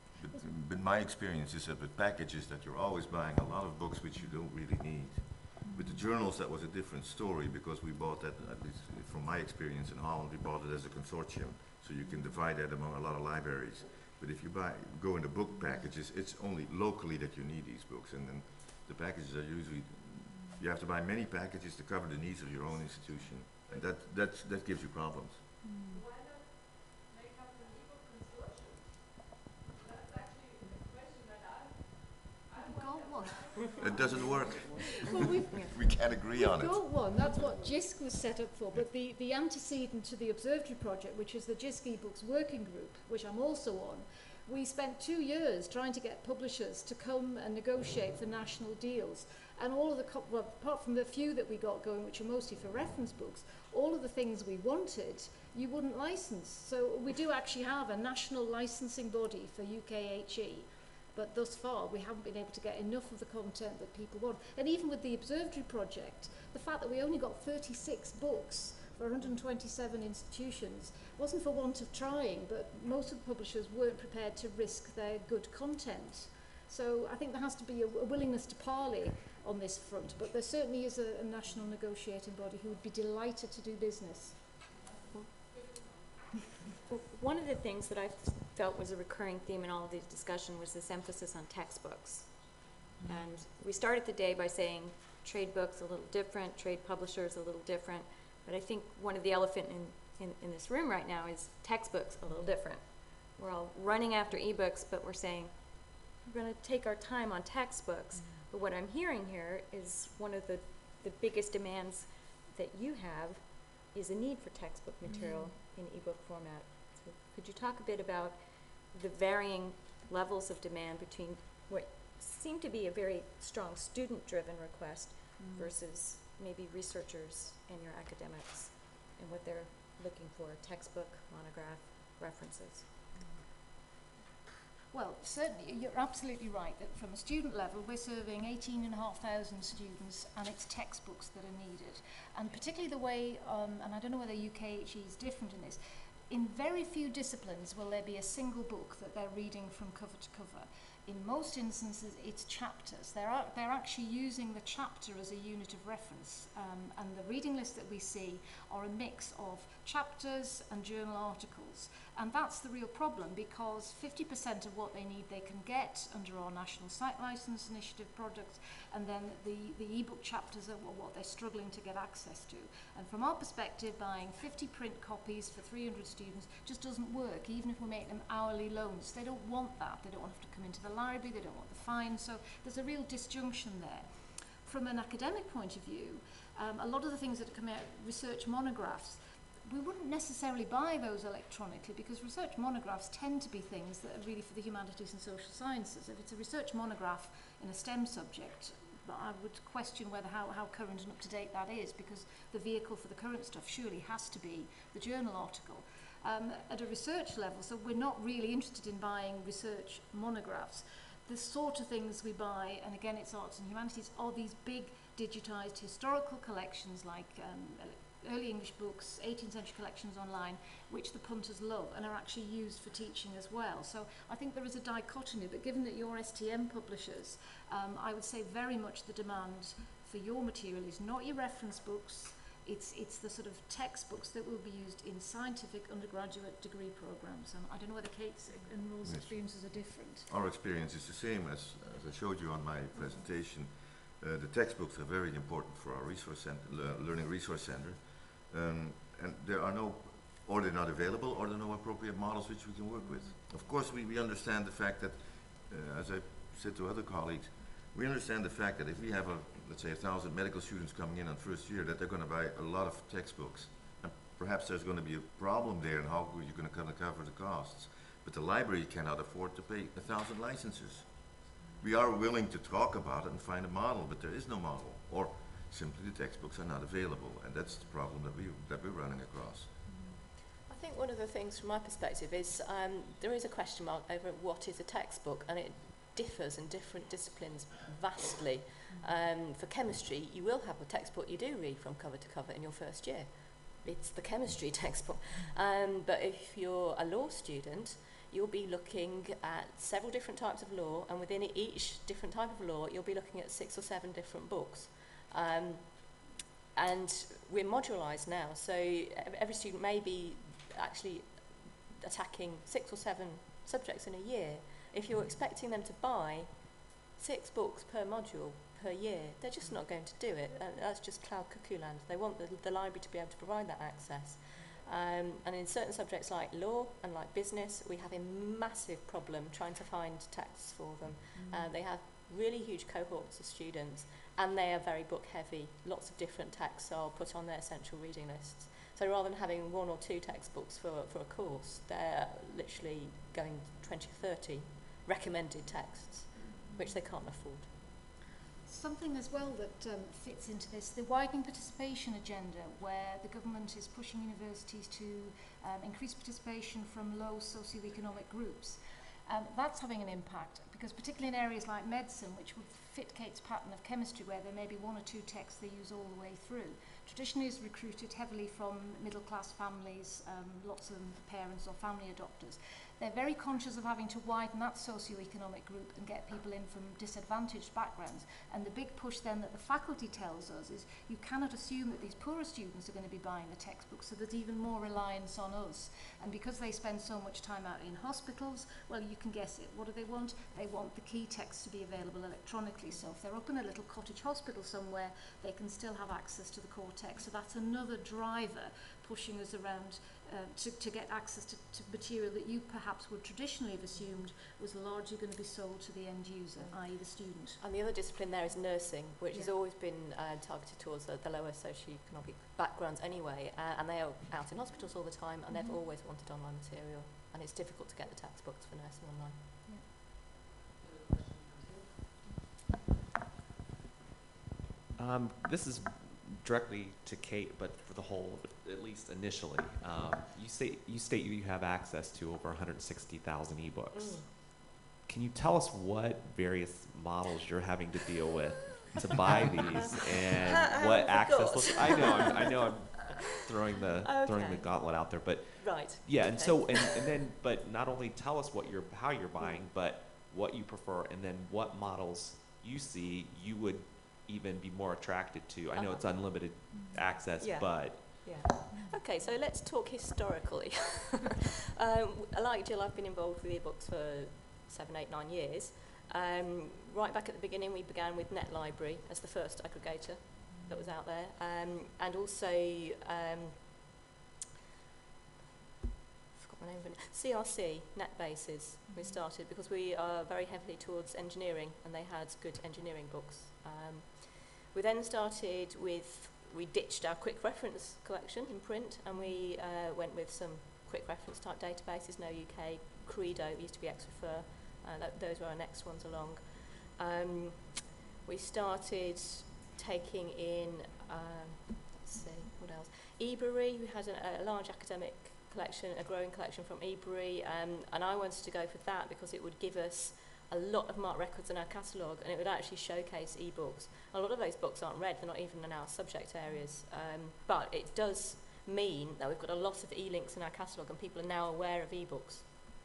But my experience is that with packages that you're always buying a lot of books which you don't really need. With the journals, that was a different story because we bought that, at least from my experience in Holland, we bought it as a consortium. So you can divide that among a lot of libraries. But if you go into book packages, it's only locally that you need these books. And then the packages are usually, you have to buy many packages to cover the needs of your own institution. And that gives you problems. Why not make up an e-book consortium? That's actually a question that I got one. It doesn't work. Well, We can't agree on it. We've got one. That's what JISC was set up for. But the antecedent to the Observatory project, which is the JISC eBooks Working Group, which I'm also on, we spent 2 years trying to get publishers to come and negotiate for national deals. And all of the, well, apart from the few that we got going, which are mostly for reference books, all of the things we wanted, you wouldn't license. So we do actually have a national licensing body for UKHE. But thus far, we haven't been able to get enough of the content that people want. And even with the Observatory project, the fact that we only got 36 books for 127 institutions wasn't for want of trying, but most of the publishers weren't prepared to risk their good content. So I think there has to be a willingness to parley on this front, but there certainly is a national negotiating body who would be delighted to do business. Well, one of the things that I felt was a recurring theme in all of these discussion was this emphasis on textbooks. And we started the day by saying trade books a little different, trade publishers a little different, but I think one of the elephant in this room right now is textbooks a little different. We're all running after ebooks, but we're saying we're going to take our time on textbooks. But what I'm hearing here is one of the biggest demands that you have is a need for textbook material in ebook format. So could you talk a bit about the varying levels of demand between what seemed to be a very strong student-driven request versus maybe researchers and your academics and what they're looking for, textbook, monograph, references? Well, certainly, you're absolutely right that from a student level, we're serving 18,500 students, and it's textbooks that are needed. And particularly the way, and I don't know whether UKHE is different in this, in very few disciplines will there be a single book that they're reading from cover to cover. In most instances, it's chapters. They're actually using the chapter as a unit of reference, and the reading lists that we see are a mix of chapters and journal articles. And that's the real problem, because 50% of what they need they can get under our National Site License Initiative products, and then the ebook chapters are what they're struggling to get access to. And from our perspective, buying 50 print copies for 300 students just doesn't work, even if we make them hourly loans. They don't want that. They don't want to have to come into the library, they don't want the fine, so there's a real disjunction there. From an academic point of view, a lot of the things that are coming out, research monographs, we wouldn't necessarily buy those electronically because research monographs tend to be things that are really for the humanities and social sciences. If it's a research monograph in a STEM subject, I would question whether how current and up-to-date that is, because the vehicle for the current stuff surely has to be the journal article. At a research level, so we're not really interested in buying research monographs. The sort of things we buy, and again it's arts and humanities, are these big digitized historical collections like early English books, 18th century collections online, which the punters love and are actually used for teaching as well. So I think there is a dichotomy, but given that you're STM publishers, I would say very much the demand for your material is not your reference books, it's the sort of textbooks that will be used in scientific undergraduate degree programs. I don't know whether Kate's and Rose's experiences are different. Our experience is the same as I showed you on my presentation. The textbooks are very important for our resource center, Learning Resource Center. And there are no, or they're not available, or there are no appropriate models which we can work with. Of course, we understand the fact that, as I said to other colleagues, we understand the fact that if we have, let's say, 1,000 medical students coming in on first year, that they're going to buy a lot of textbooks. And perhaps there's going to be a problem there in how you're going to cover the costs. But the library cannot afford to pay 1,000 licenses. We are willing to talk about it and find a model, but there is no model. Or simply the textbooks are not available, and that's the problem that we're running across. I think one of the things from my perspective is there is a question mark over what is a textbook, and it differs in different disciplines vastly. For chemistry, you will have a textbook you do read from cover to cover in your first year. It's the chemistry textbook. But if you're a law student, you'll be looking at several different types of law, and within each different type of law, you'll be looking at 6 or 7 different books. And we're modularised now, so every student may be actually attacking 6 or 7 subjects in a year. If you're expecting them to buy 6 books per module per year, they're just not going to do it. That's just cloud cuckoo land. They want the library to be able to provide that access. And in certain subjects like law and like business, we have a massive problem trying to find texts for them. They have really huge cohorts of students, and they are very book heavy. Lots of different texts are put on their essential reading lists. So rather than having 1 or 2 textbooks for a course, they're literally going 20 or 30 recommended texts, which they can't afford. Something as well that fits into this, the widening participation agenda, where the government is pushing universities to increase participation from low socioeconomic groups. That's having an impact, because particularly in areas like medicine, which would fit Kate's pattern of chemistry, where there may be 1 or 2 texts they use all the way through, traditionally is recruited heavily from middle-class families, lots of them parents or family adopters. They're very conscious of having to widen that socioeconomic group and get people in from disadvantaged backgrounds. And the big push then that the faculty tells us is you cannot assume that these poorer students are going to be buying the textbooks, so there's even more reliance on us. And because they spend so much time out in hospitals, well, you can guess it. What do they want? They want the key text to be available electronically. So if they're up in a little cottage hospital somewhere, they can still have access to the core text. So that's another driver pushing us around to get access to material that you perhaps would traditionally have assumed was largely going to be sold to the end user, i.e. the student. And the other discipline there is nursing, which has always been targeted towards the lower socioeconomic backgrounds anyway, and they are out in hospitals all the time, and they've always wanted online material, and it's difficult to get the textbooks for nursing online. This is directly to Kate, but for the whole, at least initially. You state you have access to over 160,000 ebooks. Can you tell us what various models you're having to deal with to buy these, and what access looks? I know I'm throwing the gauntlet out there, but yeah. And so and then, but not only tell us how you're buying, but what you prefer, and then what models you see you would even be more attracted to. I know it's unlimited access, but... Yeah. Okay, so let's talk historically. Like Jill, I've been involved with ebooks for 7, 8, 9 years. Right back at the beginning, we began with NetLibrary as the first aggregator that was out there. And also, forgot my name, CRC, NetBases, we started because we are very heavily towards engineering, and they had good engineering books. We then started with, we ditched our quick reference collection in print, and we went with some quick reference type databases, No UK, Credo, used to be Xrefer, those were our next ones along. We started taking in, let's see, what else? eBury, we had a large academic collection, a growing collection from eBury, and I wanted to go for that because it would give us a lot of marked records in our catalogue, and it would actually showcase ebooks. A lot of those books aren't read, they're not even in our subject areas, but it does mean that we've got a lot of e-links in our catalogue, and people are now aware of ebooks.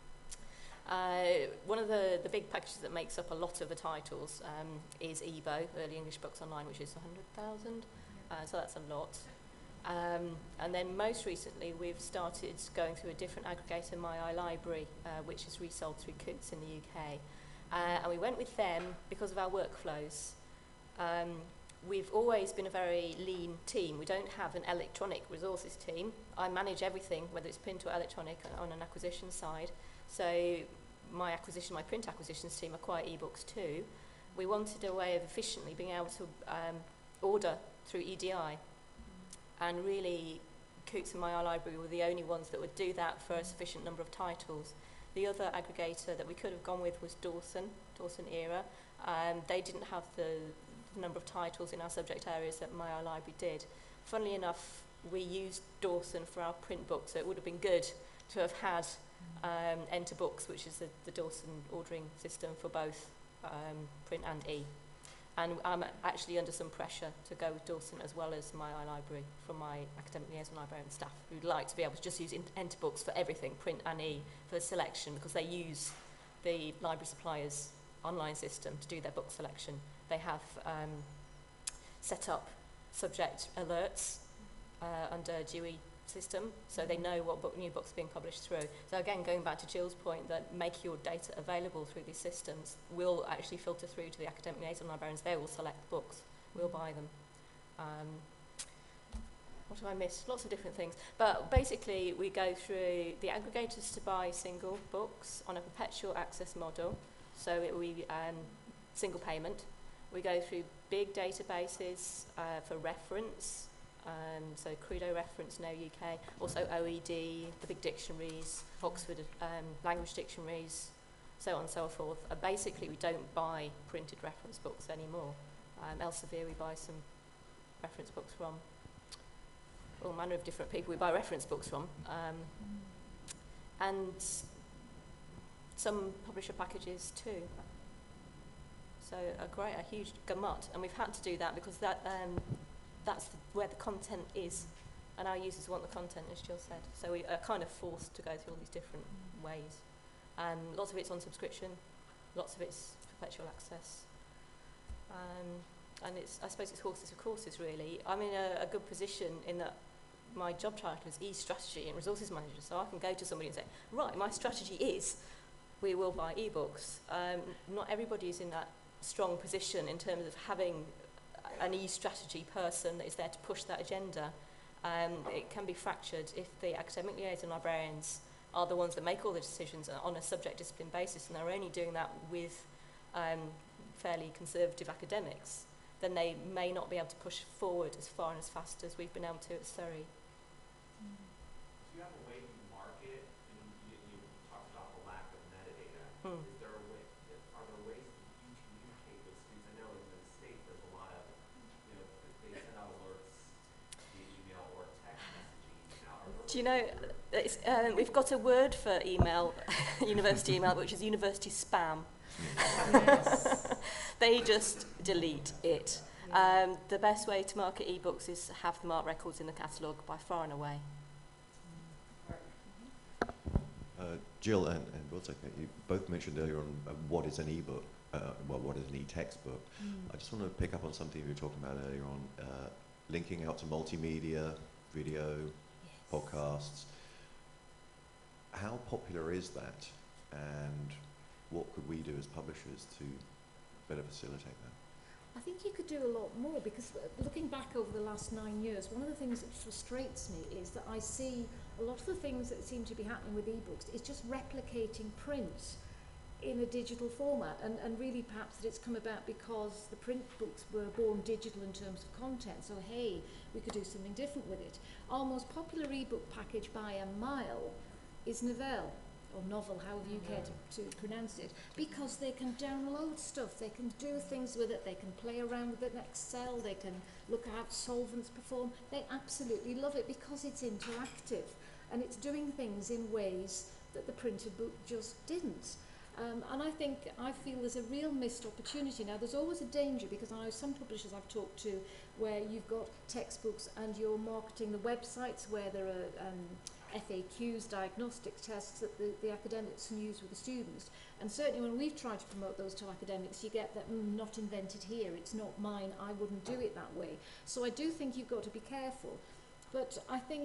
One of the big packages that makes up a lot of the titles is EBO, Early English Books Online, which is 100,000, so that's a lot. And then most recently we've started going through a different aggregator, My iLibrary, which is resold through Coutts in the UK. And we went with them because of our workflows. We've always been a very lean team. We don't have an electronic resources team. I manage everything, whether it's print or electronic, on an acquisition side. So my print acquisitions team acquire ebooks too. We wanted a way of efficiently being able to order through EDI. And really, Coutts and My iLibrary were the only ones that would do that for a sufficient number of titles. The other aggregator that we could have gone with was Dawson Era. They didn't have the number of titles in our subject areas that My iLibrary did. Funnily enough, we used Dawson for our print book, so it would have been good to have had Enter Books, which is the Dawson ordering system for both print and e. And I'm actually under some pressure to go with Dawson as well as My iLibrary from my academic liaison librarian staff, who'd like to be able to just use Enter Books for everything, print and e, for selection, because they use the library supplier's online system to do their book selection. They have set up subject alerts under Dewey system, so they know what new books are being published through. So again, going back to Jill's point, that make your data available through these systems will actually filter through to the academic liaison librarians. They will select books, we'll buy them. What have I missed? Lots of different things. But basically, we go through the aggregators to buy single books on a perpetual access model. So it will be single payment. We go through big databases for reference. So Credo Reference, No UK, also OED, the big dictionaries, Oxford language dictionaries, so on and so forth. Basically, we don't buy printed reference books anymore. Elsevier, we buy some reference books from. All manner of different people we buy reference books from. And some publisher packages too. So a huge gamut. And we've had to do that because that's where the content is, and our users want the content, as Jill said. So we are kind of forced to go through all these different ways. Lots of it's on subscription, lots of it's perpetual access. And I suppose it's horses for courses, really. I'm in a good position in that my job title is e-strategy and resources manager, so I can go to somebody and say, right, my strategy is we will buy ebooks. Not everybody is in that strong position in terms of having an e-strategy person that is there to push that agenda. It can be fractured if the academic liaison librarians are the ones that make all the decisions on a subject discipline basis, and they're only doing that with fairly conservative academics, then they may not be able to push forward as far and as fast as we've been able to at Surrey. Do you have a way to market, and you talked about the lack of metadata. Is there a way, are there ways that you communicate with students? I know in the States there's a lot of, they send out alerts via email or text messaging now. Do you know, we've got a word for email, university email, which is university spam. They just delete it. The best way to market ebooks is to have the marked records in the catalogue by far and away. Jill and Wilczek, you both mentioned earlier on what is an ebook, what is an e-textbook. I just want to pick up on something you were talking about earlier on, linking out to multimedia, video, podcasts. How popular is that, and what could we do as publishers to better facilitate that? I think you could do a lot more, because looking back over the last 9 years, one of the things that frustrates me is that I see a lot of the things that seem to be happening with ebooks is just replicating print in a digital format, and really perhaps that it's come about because the print books were born digital in terms of content, so hey, we could do something different with it. Our most popular ebook package by a mile is Novelle, or novel, however you care to pronounce it, because they can download stuff, they can do things with it, they can play around with it in Excel, they can look at how solvents perform. They absolutely love it because it's interactive and it's doing things in ways that the printed book just didn't. And I feel there's a real missed opportunity. Now, there's always a danger, because I know some publishers I've talked to where you've got textbooks and you're marketing the websites where there are FAQs, diagnostic tests that the academics can use with the students. And certainly when we've tried to promote those to academics, you get that, not invented here, it's not mine, I wouldn't do it that way. So I do think you've got to be careful. But I think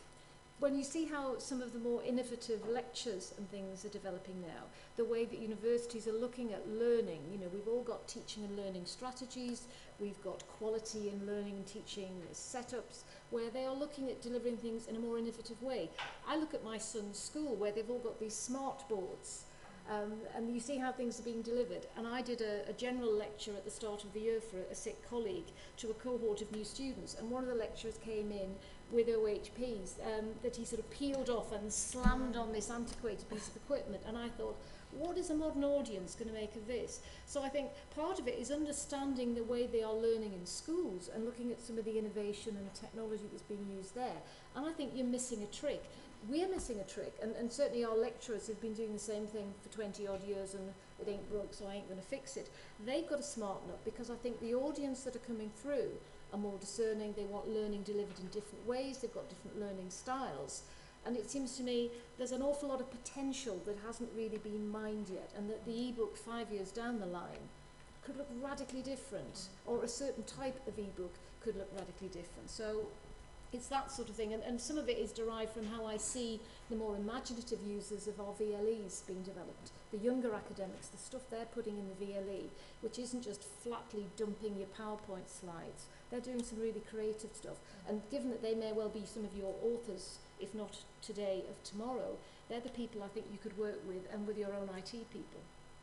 when you see how some of the more innovative lectures and things are developing now, the way that universities are looking at learning, we've all got teaching and learning strategies, we've got quality in learning and teaching setups, where they are looking at delivering things in a more innovative way. I look at my son's school where they've all got these smart boards, and you see how things are being delivered. And I did a general lecture at the start of the year for a sick colleague to a cohort of new students, and one of the lecturers came in with OHPs that he sort of peeled off and slammed on this antiquated piece of equipment, and I thought, what is a modern audience going to make of this? So I think part of it is understanding the way they are learning in schools and looking at some of the innovation and technology that's being used there. And I think you're missing a trick. We're missing a trick, and certainly our lecturers have been doing the same thing for 20 odd years, and it ain't broke, so I ain't going to fix it. They've got to smarten up, because I think the audience that are coming through are more discerning. They want learning delivered in different ways, they've got different learning styles. And it seems to me there's an awful lot of potential that hasn't really been mined yet, and that the ebook 5 years down the line could look radically different, or a certain type of ebook could look radically different. So it's that sort of thing, and some of it is derived from how I see the more imaginative users of our VLEs being developed. The younger academics, the stuff they're putting in the VLE, which isn't just flatly dumping your PowerPoint slides. They're doing some really creative stuff. And given that they may well be some of your authors, if not today, of tomorrow, they're the people I think you could work with, and with your own IT people.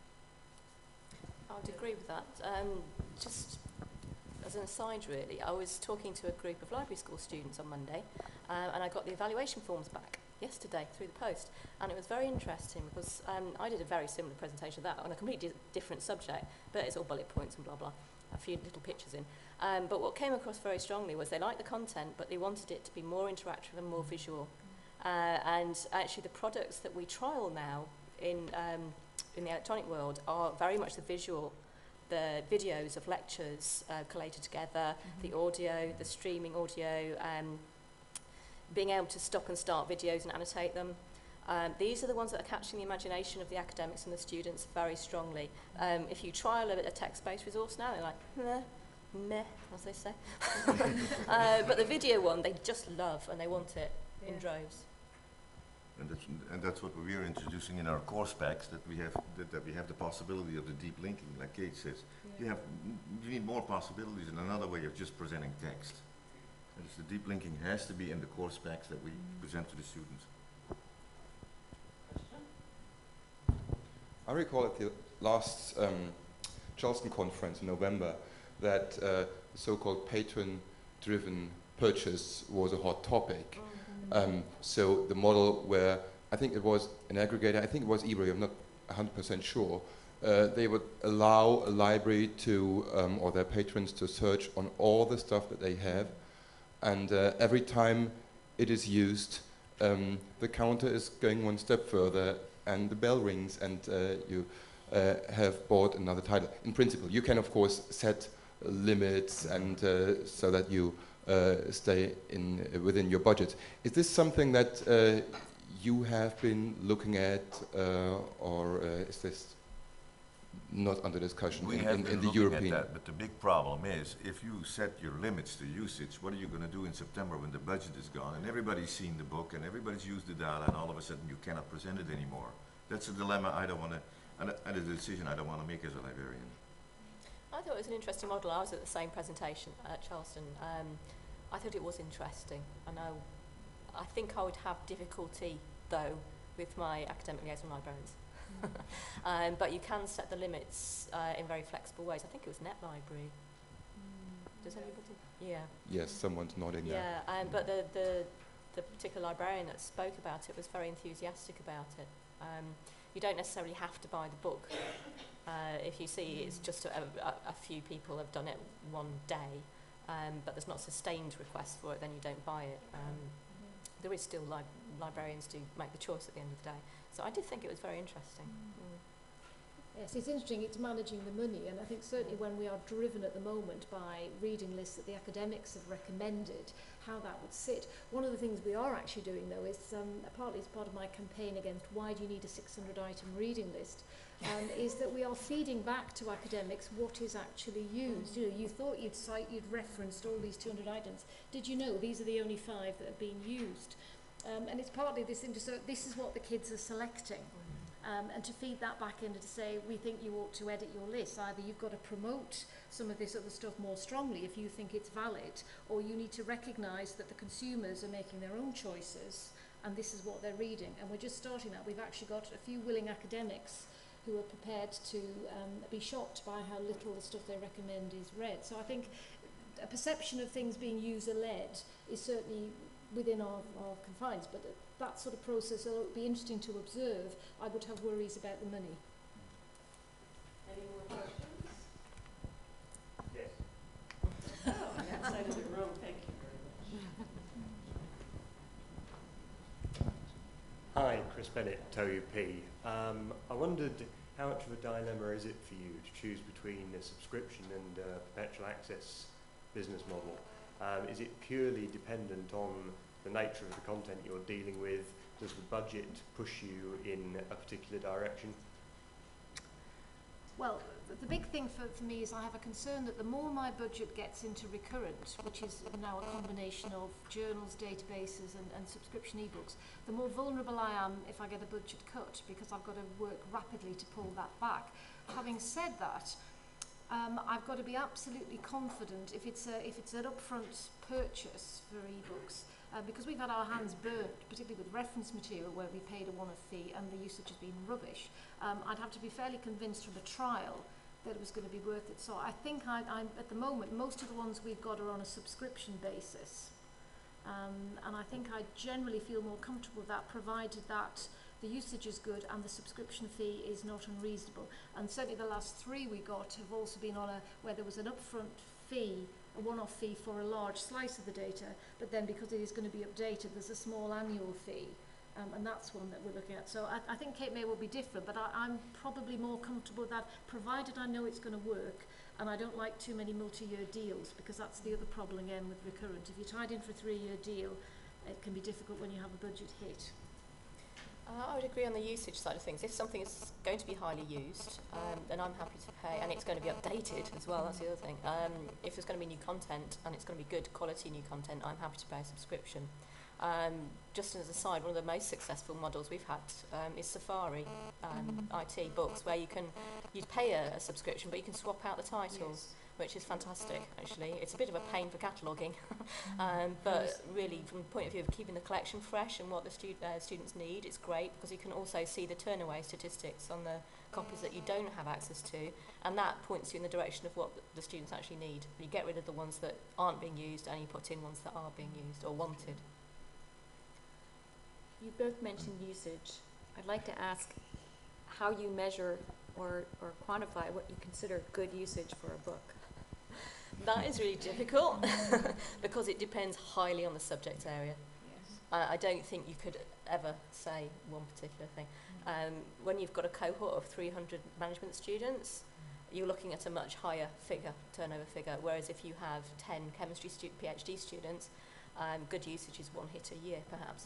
I would agree with that. Just as an aside, really, I was talking to a group of library school students on Monday, and I got the evaluation forms back yesterday through the post, and it was very interesting because I did a very similar presentation of that on a completely different subject, but it's all bullet points and blah blah, a few little pictures in. But what came across very strongly was they liked the content, but they wanted it to be more interactive and more visual. And actually, the products that we trial now in the electronic world are very much the visual. The videos of lectures collated together, the audio, the streaming audio, being able to stop and start videos and annotate them. These are the ones that are catching the imagination of the academics and the students very strongly. If you trial a text-based resource now, they're like, meh, as they say. But the video one, they just love and they want it in droves. And that's what we are introducing in our course packs, that we have the possibility of the deep linking, like Kate says. You need more possibilities and another way of just presenting text. And the deep linking has to be in the course packs that we present to the students. I recall at the last Charleston conference in November that so-called patron-driven purchase was a hot topic. So the model where, I think it was an aggregator, I think it was eBay, I'm not 100% sure, they would allow a library to, or their patrons to search on all the stuff that they have, and every time it is used, the counter is going one step further and the bell rings and you have bought another title. In principle, you can of course set limits and so that you stay within your budget. Is this something that you have been looking at, or is this not under discussion in the European? At that, but the big problem is, if you set your limits to usage, what are you going to do in September when the budget is gone and everybody's seen the book and everybody's used the data and all of a sudden you cannot present it anymore? That's a dilemma I don't want to, and a decision I don't want to make as a librarian. I thought it was an interesting model. I was at the same presentation at Charleston. I thought it was interesting. I think I would have difficulty, though, with my academic liaison librarians. But you can set the limits in very flexible ways. I think it was NetLibrary. Does anybody? Yeah. Yes, someone's nodding there. Yeah, but the particular librarian that spoke about it was very enthusiastic about it. You don't necessarily have to buy the book. If you see it's just a few people have done it one day, but there's not sustained requests for it, then you don't buy it. There is still librarians do make the choice at the end of the day. So I did think it was very interesting. Yes, it's interesting, it's managing the money, and I think certainly when we are driven at the moment by reading lists that the academics have recommended, how that would sit. One of the things we are actually doing, though, is partly as part of my campaign against why do you need a 600-item reading list, is that we are feeding back to academics what is actually used. You know, you thought you'd referenced all these 200 items. Did you know these are the only 5 that are being used? And it's partly this, so this is what the kids are selecting. And to feed that back in and to say, we think you ought to edit your list. Either you've got to promote some of this other stuff more strongly if you think it's valid, or you need to recognise that the consumers are making their own choices and this is what they're reading. And we're just starting that. We've actually got a few willing academics who are prepared to be shocked by how little the stuff they recommend is read. So I think a perception of things being user-led is certainly within our confines, but that sort of process will be interesting to observe. I would have worries about the money. Any more questions? Yes. Oh, on that side of the room, thank you very much. Hi, Chris Bennett, TOUP. I wondered how much of a dilemma is it for you to choose between a subscription and a perpetual access business model? Is it purely dependent on the nature of the content you're dealing with? Does the budget push you in a particular direction? Well, the big thing for me is I have a concern that the more my budget gets into recurrent, which is now a combination of journals, databases and subscription ebooks, the more vulnerable I am if I get a budget cut, because I've got to work rapidly to pull that back. Having said that, I've got to be absolutely confident if it's an upfront purchase for ebooks, because we've had our hands burnt, particularly with reference material where we paid a one-off fee and the usage has been rubbish. I'd have to be fairly convinced from a trial that it was going to be worth it. So I think I'm at the moment, most of the ones we've got are on a subscription basis. And I think I generally feel more comfortable with that, provided that the usage is good and the subscription fee is not unreasonable. And certainly the last 3 we got have also been on where there was an upfront fee, a one-off fee for a large slice of the data, but then because it is going to be updated, there's a small annual fee. And that's one that we're looking at. So I think Cape May will be different, but I'm probably more comfortable with that, provided I know it's going to work, and I don't like too many multi-year deals, because that's the other problem again with recurrent. If you're tied in for a 3-year deal, it can be difficult when you have a budget hit. I would agree on the usage side of things. If something is going to be highly used, then I'm happy to pay, and it's going to be updated as well, that's the other thing. If there's going to be new content, and it's going to be good quality new content, I'm happy to pay a subscription. Just as a side, one of the most successful models we've had is Safari IT books, where you'd pay a subscription, but you can swap out the titles, which is fantastic, actually. It's a bit of a pain for cataloguing, but really, from the point of view of keeping the collection fresh and what the students need, it's great, because you can also see the turnaway statistics on the copies that you don't have access to, and that points you in the direction of what the students actually need. You get rid of the ones that aren't being used, and you put in ones that are being used or wanted. You both mentioned usage. I'd like to ask how you measure or quantify what you consider good usage for a book. That is really difficult because it depends highly on the subject area. Yes. I don't think you could ever say one particular thing. When you've got a cohort of 300 management students, you're looking at a much higher turnover figure, whereas if you have 10 chemistry PhD students, good usage is 1 hit a year, perhaps.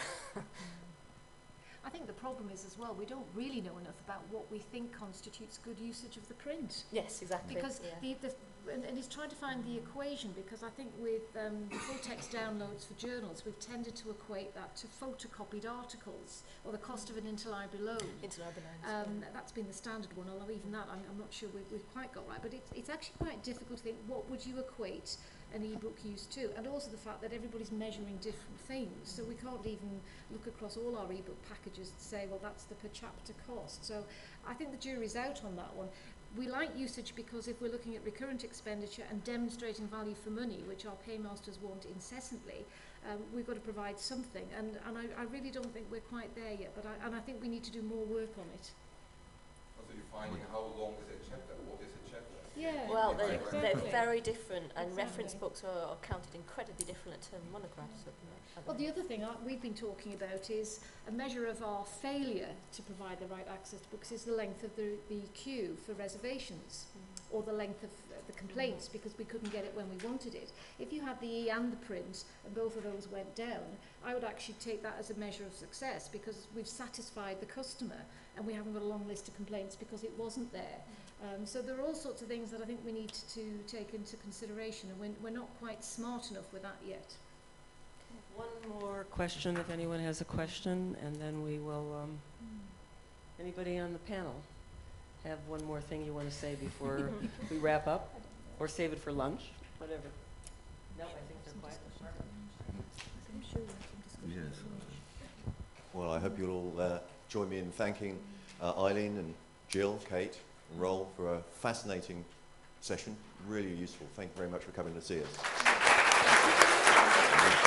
I think the problem is as well, we don't really know enough about what we think constitutes good usage of the print. Yes, exactly. Because and it's trying to find the equation, because I think with the full text downloads for journals, we've tended to equate that to photocopied articles or the cost of an interlibrary loan. That's been the standard one, although even that I'm not sure we've quite got right. But it's actually quite difficult to think, what would you equate an ebook use to? And also the fact that everybody's measuring different things, so we can't even look across all our ebook packages to say, well, that's the per chapter cost. So I think the jury's out on that one. We like usage because if we're looking at recurrent expenditure and demonstrating value for money, which our paymasters want incessantly, we've got to provide something. And I really don't think we're quite there yet, but I think we need to do more work on it. Also, you're finding how long is a chapter? What is a chapter? Yeah. Well, they're very different, and reference books are counted incredibly different to monographs. Well, the other thing we've been talking about is a measure of our failure to provide the right access to books is the length of the queue for reservations, or the length of the complaints, because we couldn't get it when we wanted it. If you had the E and the print, and both of those went down, I would actually take that as a measure of success, because we've satisfied the customer, and we haven't got a long list of complaints because it wasn't there. So there are all sorts of things that I think we need to take into consideration, and we're not quite smart enough with that yet. One more question, if anyone has a question, and then we will, anybody on the panel have one more thing you want to say before we wrap up? Or save it for lunch? Whatever. No, I think they're quiet. Yes. Well, I hope you'll all join me in thanking Eileen and Jill, Kate, and Roel for a fascinating session. Really useful. Thank you very much for coming to see us.